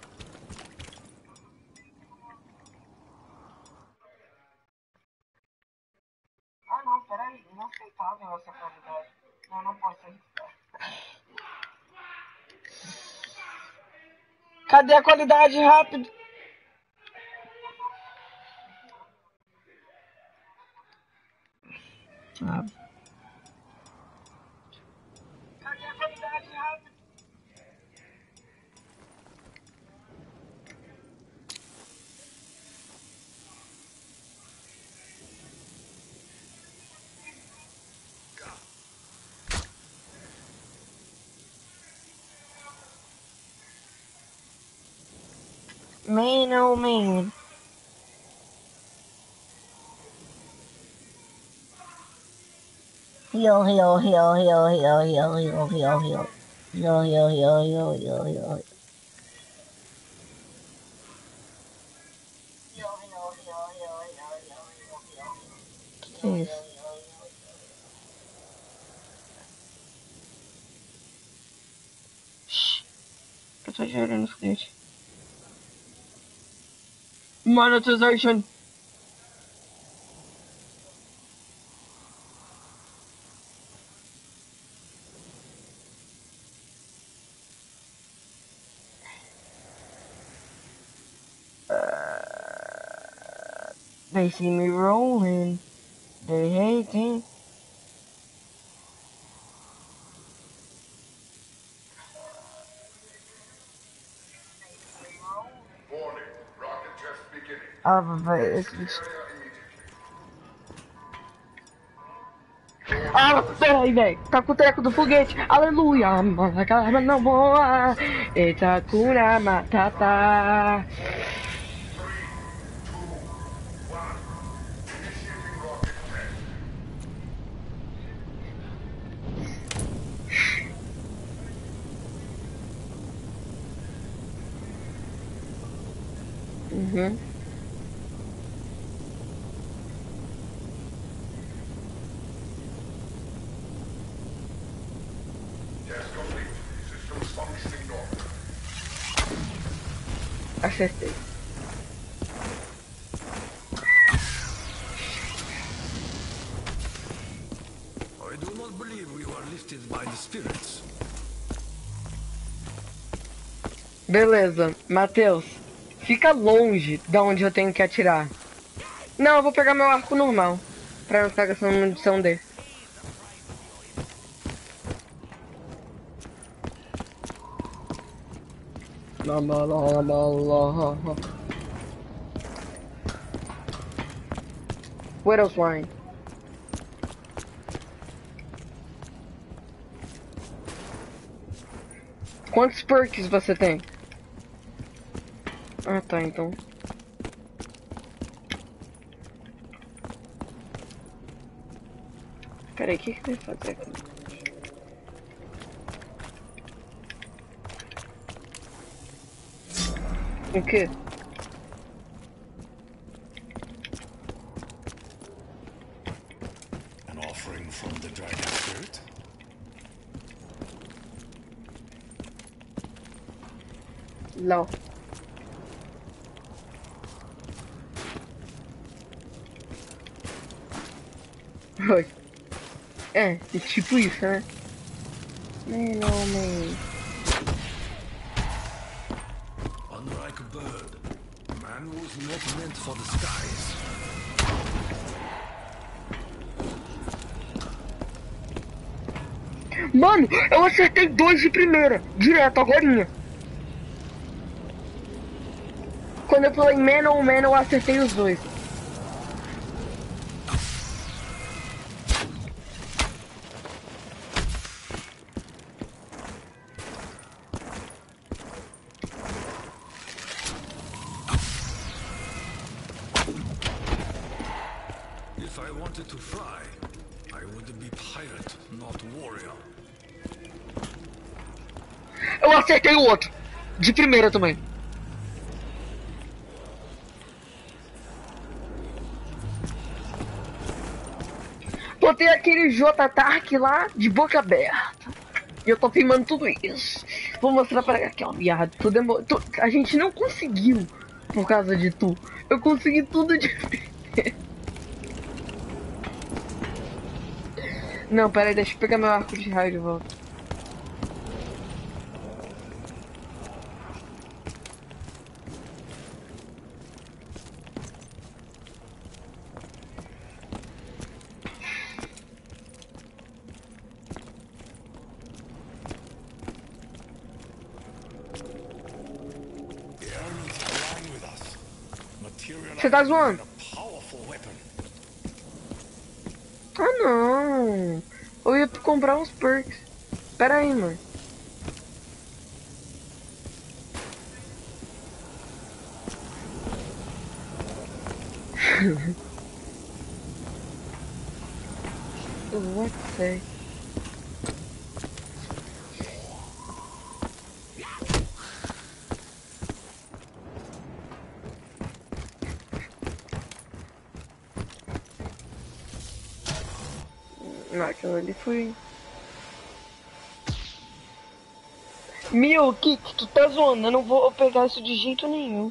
Ah, não, peraí. Inaceitável essa qualidade. Não, não posso arriscar. Cadê a qualidade? Rápido! Ah. Cadê a qualidade? Rápido! Man, oh man. Heal, heal, heal, heal, heal, heal, heal, heal, heal. Heal, heal, heal, heal, heal, heal. Que é isso? Shhh. Eu tô gerando foguete. Monetization. Uh, they see me rolling. They hating. Warning. Rocket test beginning. Ah, vai, esse bicho. Ah, peraí, velho. Tá com o treco do foguete. Aleluia. Malacarma não voa. Eita, cura matata. Uhum. Test complete. Systems functioning normally. Acertei. I do not believe we were lifted by the spirits. Beleza, Matheus. Fica longe da onde eu tenho que atirar. Não, eu vou pegar meu arco normal. Pra não ficar gastando munição dele. La la la la la. Widow's Wine. Quantos perks você tem? Ah, tá, então. Peraí, o que que vai fazer aqui? O quê? An offering from the dragon spirit? Não. Oi. É, é tipo isso, né? Man, oh man. Unlike a bird, man was not meant for the skies. Mano, eu acertei dois de primeira, direto, agorinha. Quando eu falei man oh man, eu acertei os dois. If I wanted to fly, I would be pirate, not warrior. Eu acertei o outro, de primeira também. Botei aquele J-Tark lá de boca aberta. E eu tô filmando tudo isso. Vou mostrar pra aqui, ó, viado. Tu demo... tu... A gente não conseguiu por causa de tu. Eu consegui tudo de. Não, pera aí, deixa eu pegar meu arco de raio de volta. Você tá zoando? Ah, não. Eu ia comprar uns perks. Pera aí, mano. What the... Não, aquilo ali foi... Meu, que tu tá zoando? Eu não vou pegar isso de jeito nenhum.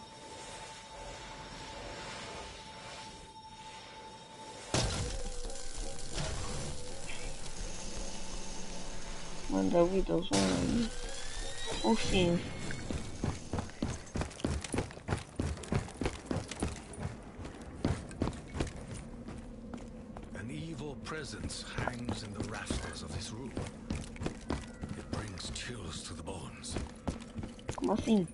Manda o Windows aí. Enfim. An evil presence hangs in the rafters of this room. It brings chills to the bones. Como assim?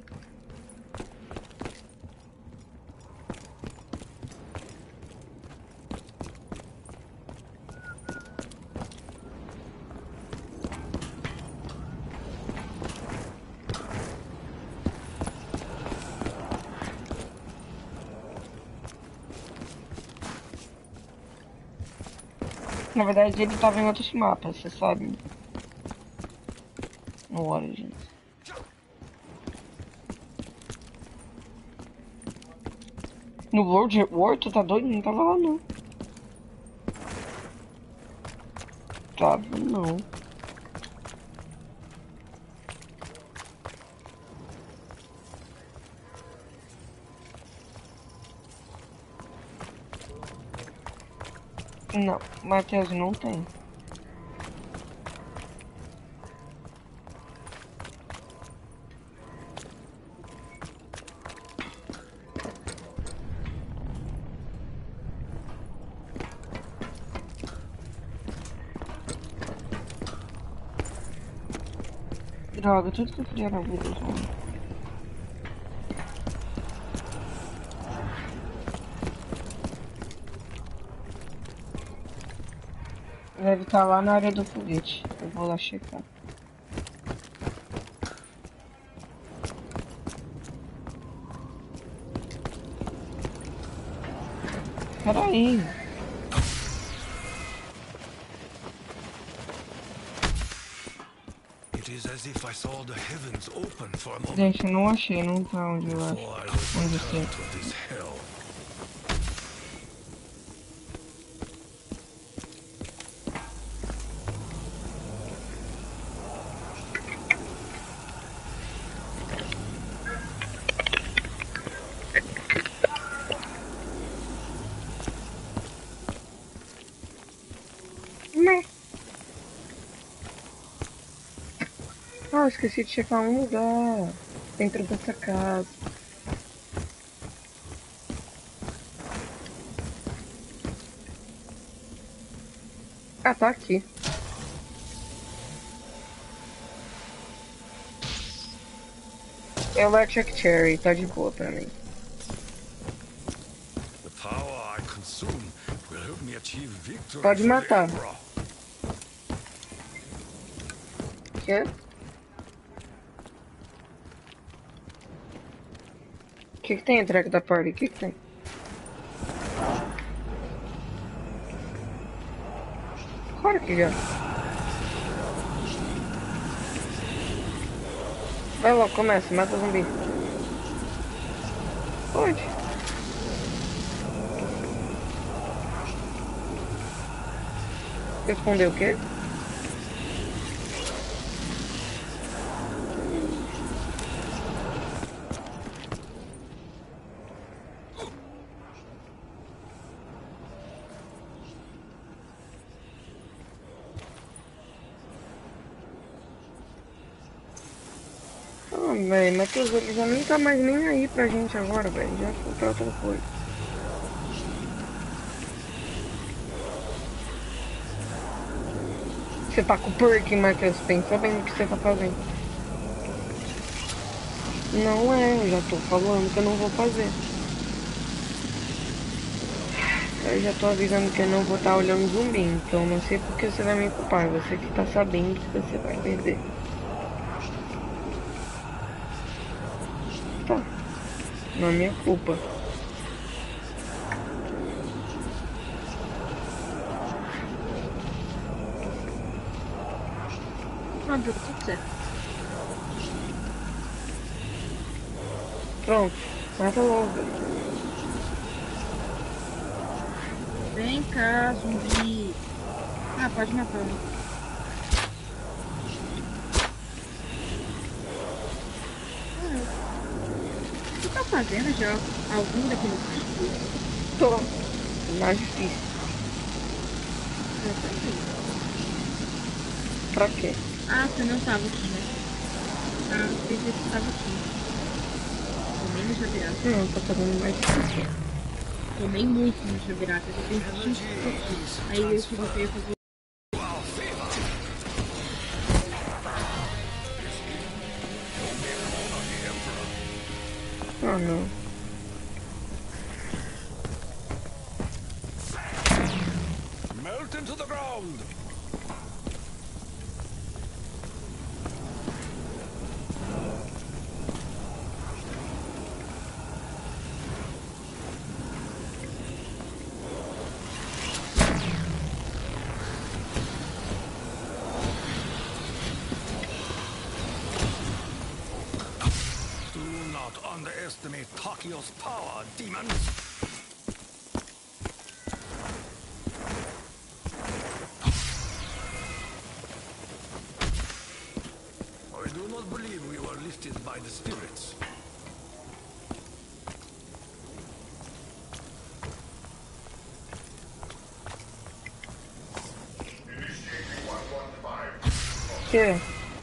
Na verdade, ele tava em outros mapas, você sabe? No Origins. No World War, tu tá doido? Não tava lá, não. Tava, não. Não, Matheus, não tem. Droga, tudo que eu queria na vida, João. Deve estar lá na área do foguete. Eu vou lá checar. Peraí. It is as if I saw the heavens open for a moment. Gente, não achei, não tá onde eu acho. Before I was Onde returned está? to this hell. Né? Ah, eu esqueci de checar um lugar dentro dessa casa. Ah, tá aqui. Electric Cherry, tá de boa pra mim. The power I consume will help me achieve victory Pode for the matar. Emperor. Quê? O que que tem atrás da porta? O que que tem? Claro que já. Vai logo, começa, mata o zumbi. Pode. Respondeu o quê? Ah, velho, Matheus, ele já nem tá mais nem aí pra gente agora, velho. Já foi pra outra coisa. Você tá com o perk, Matheus. Pensa bem no que você tá fazendo. Não é, eu já tô falando que eu não vou fazer. Eu já tô avisando que eu não vou estar olhando zumbi, então não sei por que você vai me culpar. Você que tá sabendo que você vai perder. Tá. Não é minha culpa. Não, deu tudo certo. Pronto. Mata logo. Vem cá, zumbi. Ah, pode matar. Ah, o que você tá fazendo já? Algum daqueles bichos? Tô. Mais difícil. Eu também. Pra quê? Ah, você não tava aqui, né? Ah, eu pensei que você tava aqui. Tomei no jabiraca. Não, tô fazendo mais difícil. Tomei muito no jabiraca. Eu pensei que aí eu tive que fazer. Ah, não. Melt into the ground. Do not underestimate Takio's power, demons. I do not believe we were lifted by the spirits. Que?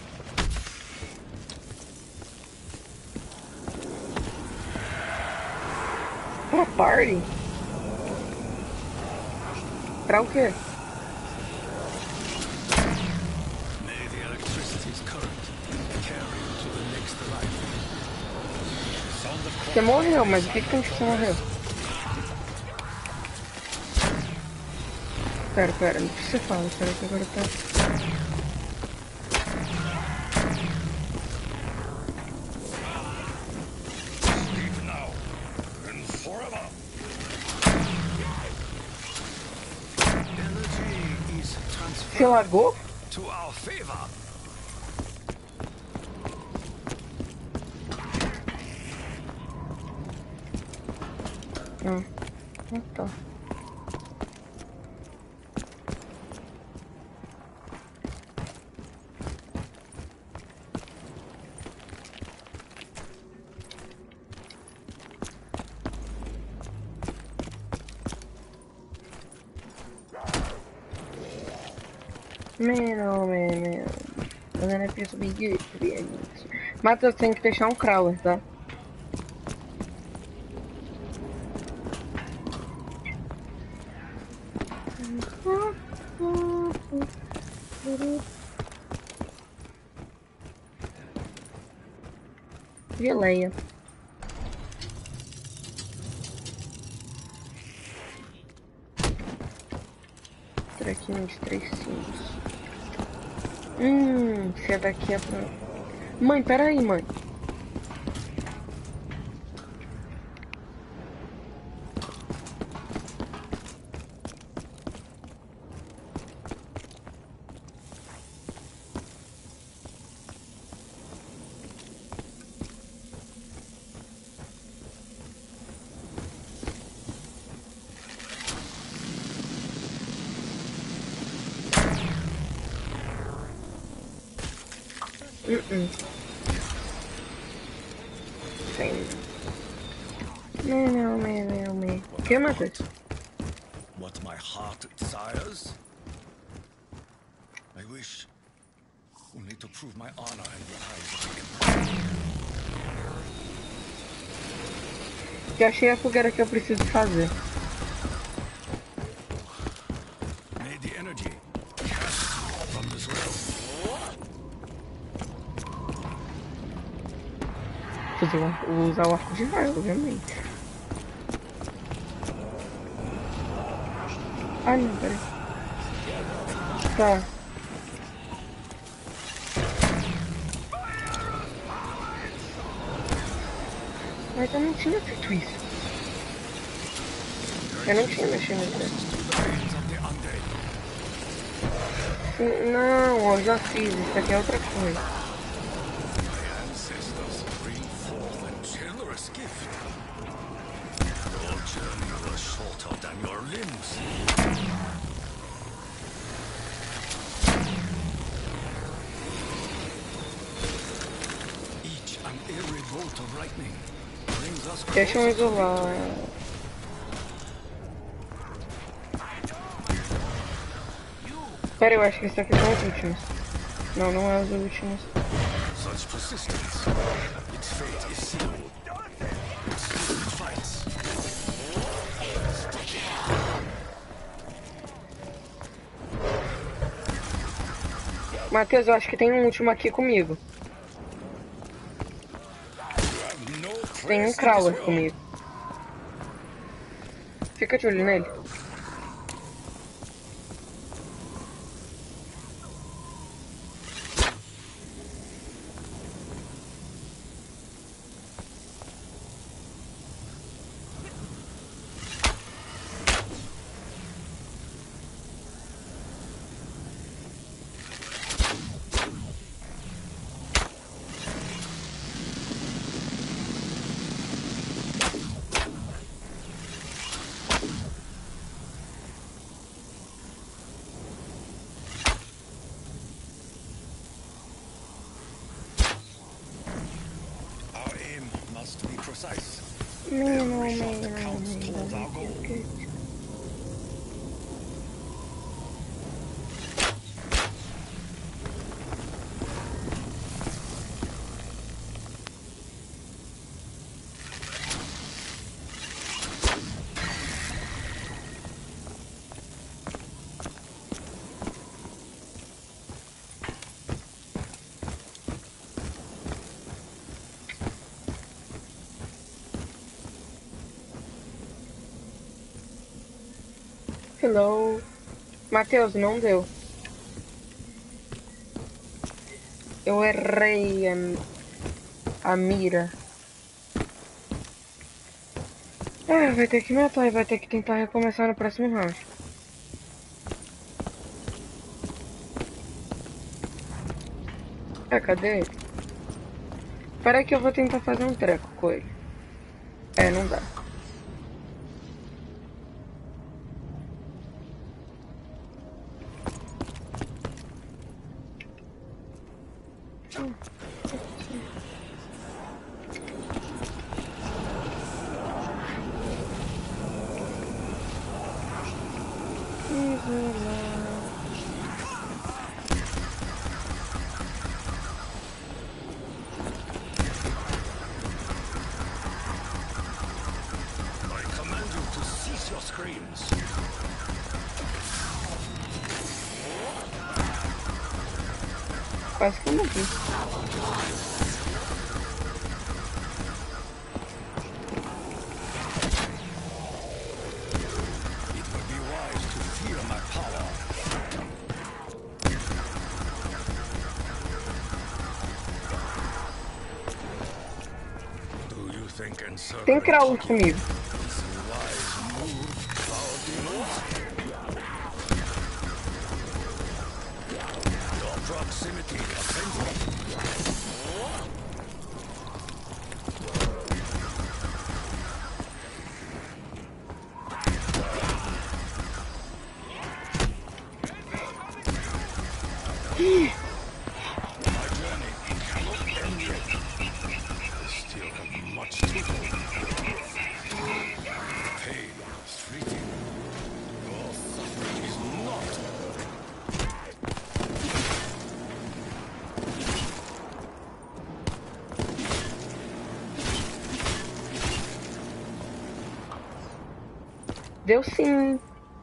Pra party? Pra o quê? May the electricity's current carry you to the next life. Sound the Você morreu, mas o que que tem que você morreu? Pera, pera, não precisa falar, espera que agora tá... Leave now and forever. Energy is Você transferred lagou? to our favor. Não. Ah, tá. Mano, mano. Fazendo aqui subir de experiência. Matheus, tem que deixar um crawler, tá? Geleia. Traquinho de três cintos. Hum, se é daqui é pra... Mãe, peraí, mãe. Uh-uh. Sim. Não, não, não, não, não. O que, Matheus? What my heart desires? I wish only to prove my honor in the eyes of the Emperor. Já achei a fogueira que eu preciso fazer. May the energy cast from this realm. Vou usar o arco de raio, obviamente. Ai, não, peraí. Tá. Mas eu não tinha feito isso. Eu não tinha mexido nisso. Não, eu já fiz. Isso aqui é outra coisa. Deixa eu isolar. Pera, eu acho que isso aqui são os últimos. Não, não é os últimos. Such persistence. Its fate is sealed. It fights. Matheus, eu acho que tem um último aqui comigo. Tem um crawler comigo. Fica de olho nele. Every shot that counts towards our goal. Hello. Matheus, não deu. Eu errei a, a mira. É, vai ter que matar e vai ter que tentar recomeçar no próximo round. É, cadê ele? Espera que eu vou tentar fazer um treco com ele. É, não dá. screams. Quase que eu morri. It would be wise to fear my power. Do you think encircling Tem crawler Tokyo comigo. is a wise move, foul demons? Your proximity offends me. My journey cannot end yet. I still have much to go. Pain is fleeting. Your suffering is not. Deu sim.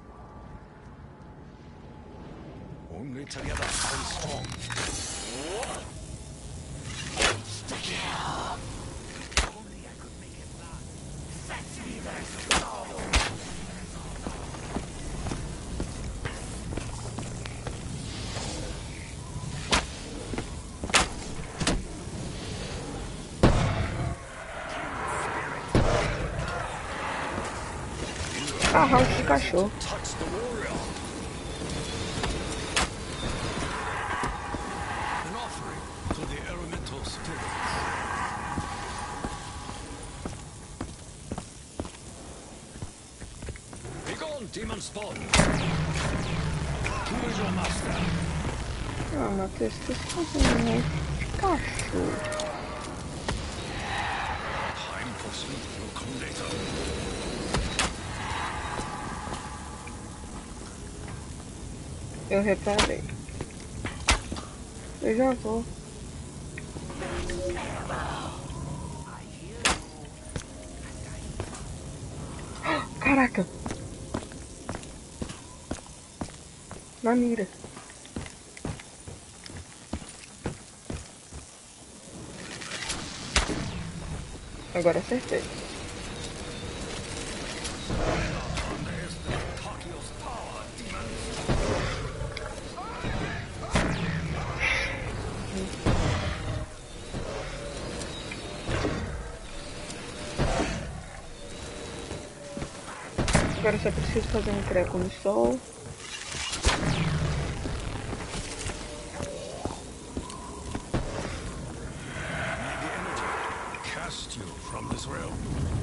Only together are we strong. Arranca esse cachorro. Touch the warrior. An offering to the elemental spirits. Begone, demon spawn. Who is your master? Ah, Matheus, o que você tá fazendo, né? Cachorro. Time for sleep will come later. Eu reparei. Eu já vou. Caraca! Na mira. Agora acertei. Tokyo's power, demons. Agora eu só preciso fazer um treco no sol. Cast you from this realm.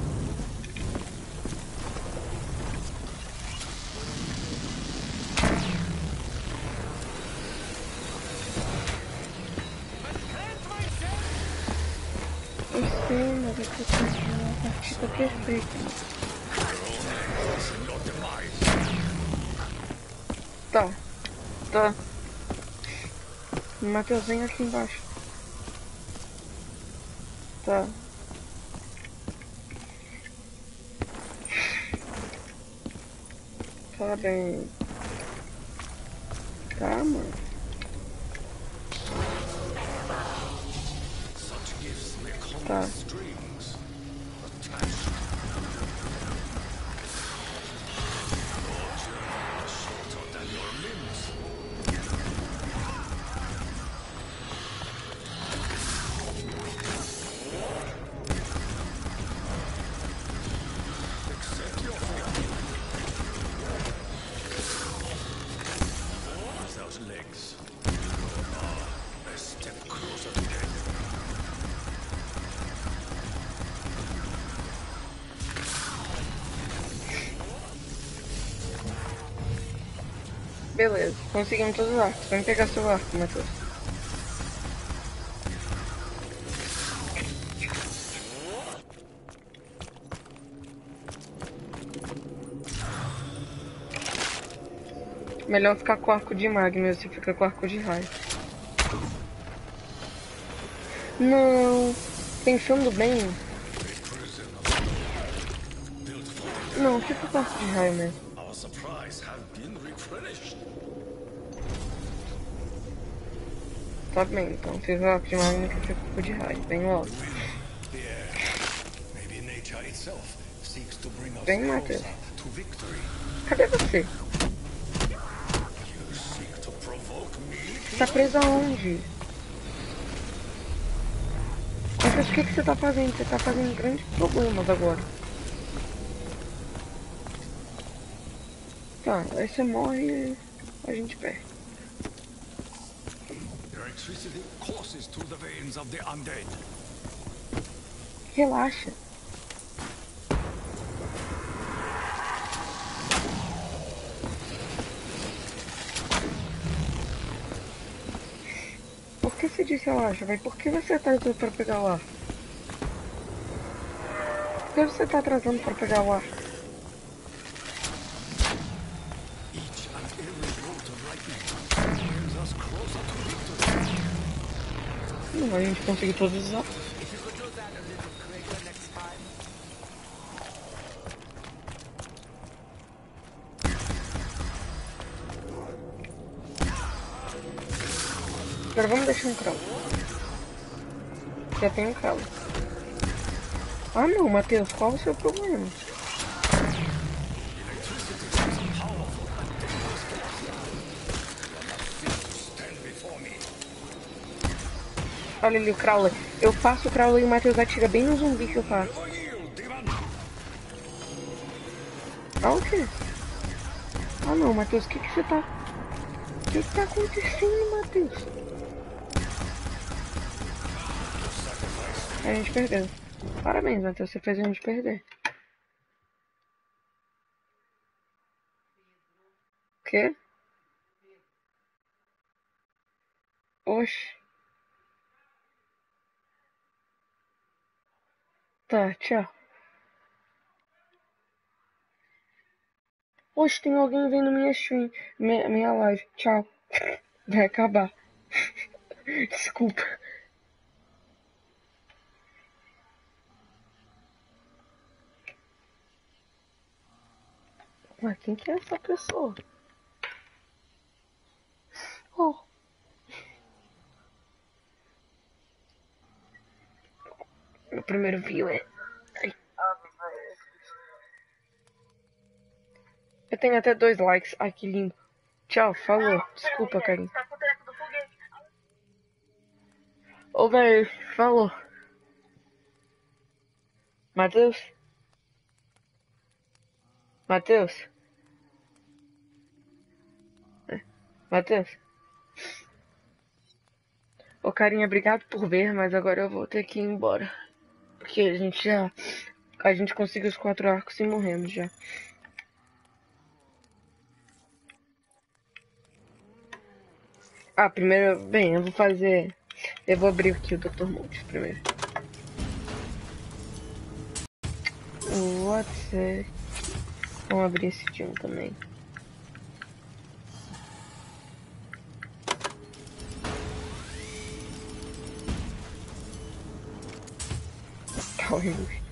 Eu sei, mas eu tô tentando uma partida perfeita. Your demise. Tá. Tá. Matheus, vem aqui embaixo. Tá. Tá bem. Tá, mano. Such gifts may come Tá. with strings attached. Your journey is shorter than your limbs. Accept your fate. Without legs, you are a step closer to death. Beleza, conseguimos todos os arcos. Vem pegar seu arco, Matheus. Melhor ficar com o arco de magma, você fica com o arco de raio. Não, pensando bem, A prison of built for the Não, tipo corpo de raio mesmo. Our supplies have been replenished. Tá bem, então. Fiz o arco de magma que fica corpo de raio. Bem logo. The air. Maybe nature itself seeks to bring us Vem, Matheus. closer to victory. Cadê você? You seek to provoke me? Você tá preso aonde? Mas o que, que você tá fazendo? Você tá fazendo grandes problemas agora. Tá, aí você morre e a gente perde. Electricity courses through the veins of the undead. Relaxa. Por que você disse relaxa, velho? Por que você tá atrasando pra pegar o ar? Por que você tá atrasando pra pegar o ar? Each and every bolt of lightning brings us closer to victory. Não vai a gente conseguir todos os ar. If you could do that a little quicker next time. Agora vamos deixar um crowd. Já tem um crowd. Ah não, Matheus, qual o seu problema? Olha ali o Crowley. Eu faço o Crowley e o Matheus atira bem no zumbi que eu faço. Ah, o quê? Ah não, Matheus, o que que você tá... O que que tá acontecendo, Matheus? A gente perdeu. Parabéns, Matheus, você fez a gente perder. O quê? Oxe. Tá, tchau. Oxe, tem alguém vendo minha stream, minha, minha live. Tchau. Vai acabar. Desculpa. Mas quem que é essa pessoa? Oh. Meu primeiro view é... Ai. Eu tenho até dois likes. Ai, que lindo. Tchau, falou. Desculpa, carinho. Ô, velho, falou. Matheus? Matheus? É. Matheus? Ô, carinha, obrigado por ver, mas agora eu vou ter que ir embora. Porque a gente já... A gente conseguiu os quatro arcos e morremos já. Ah, primeiro... Bem, eu vou fazer... Eu vou abrir aqui o doutor Montes primeiro. What's Vamos abrir esse time também. Tá horrível.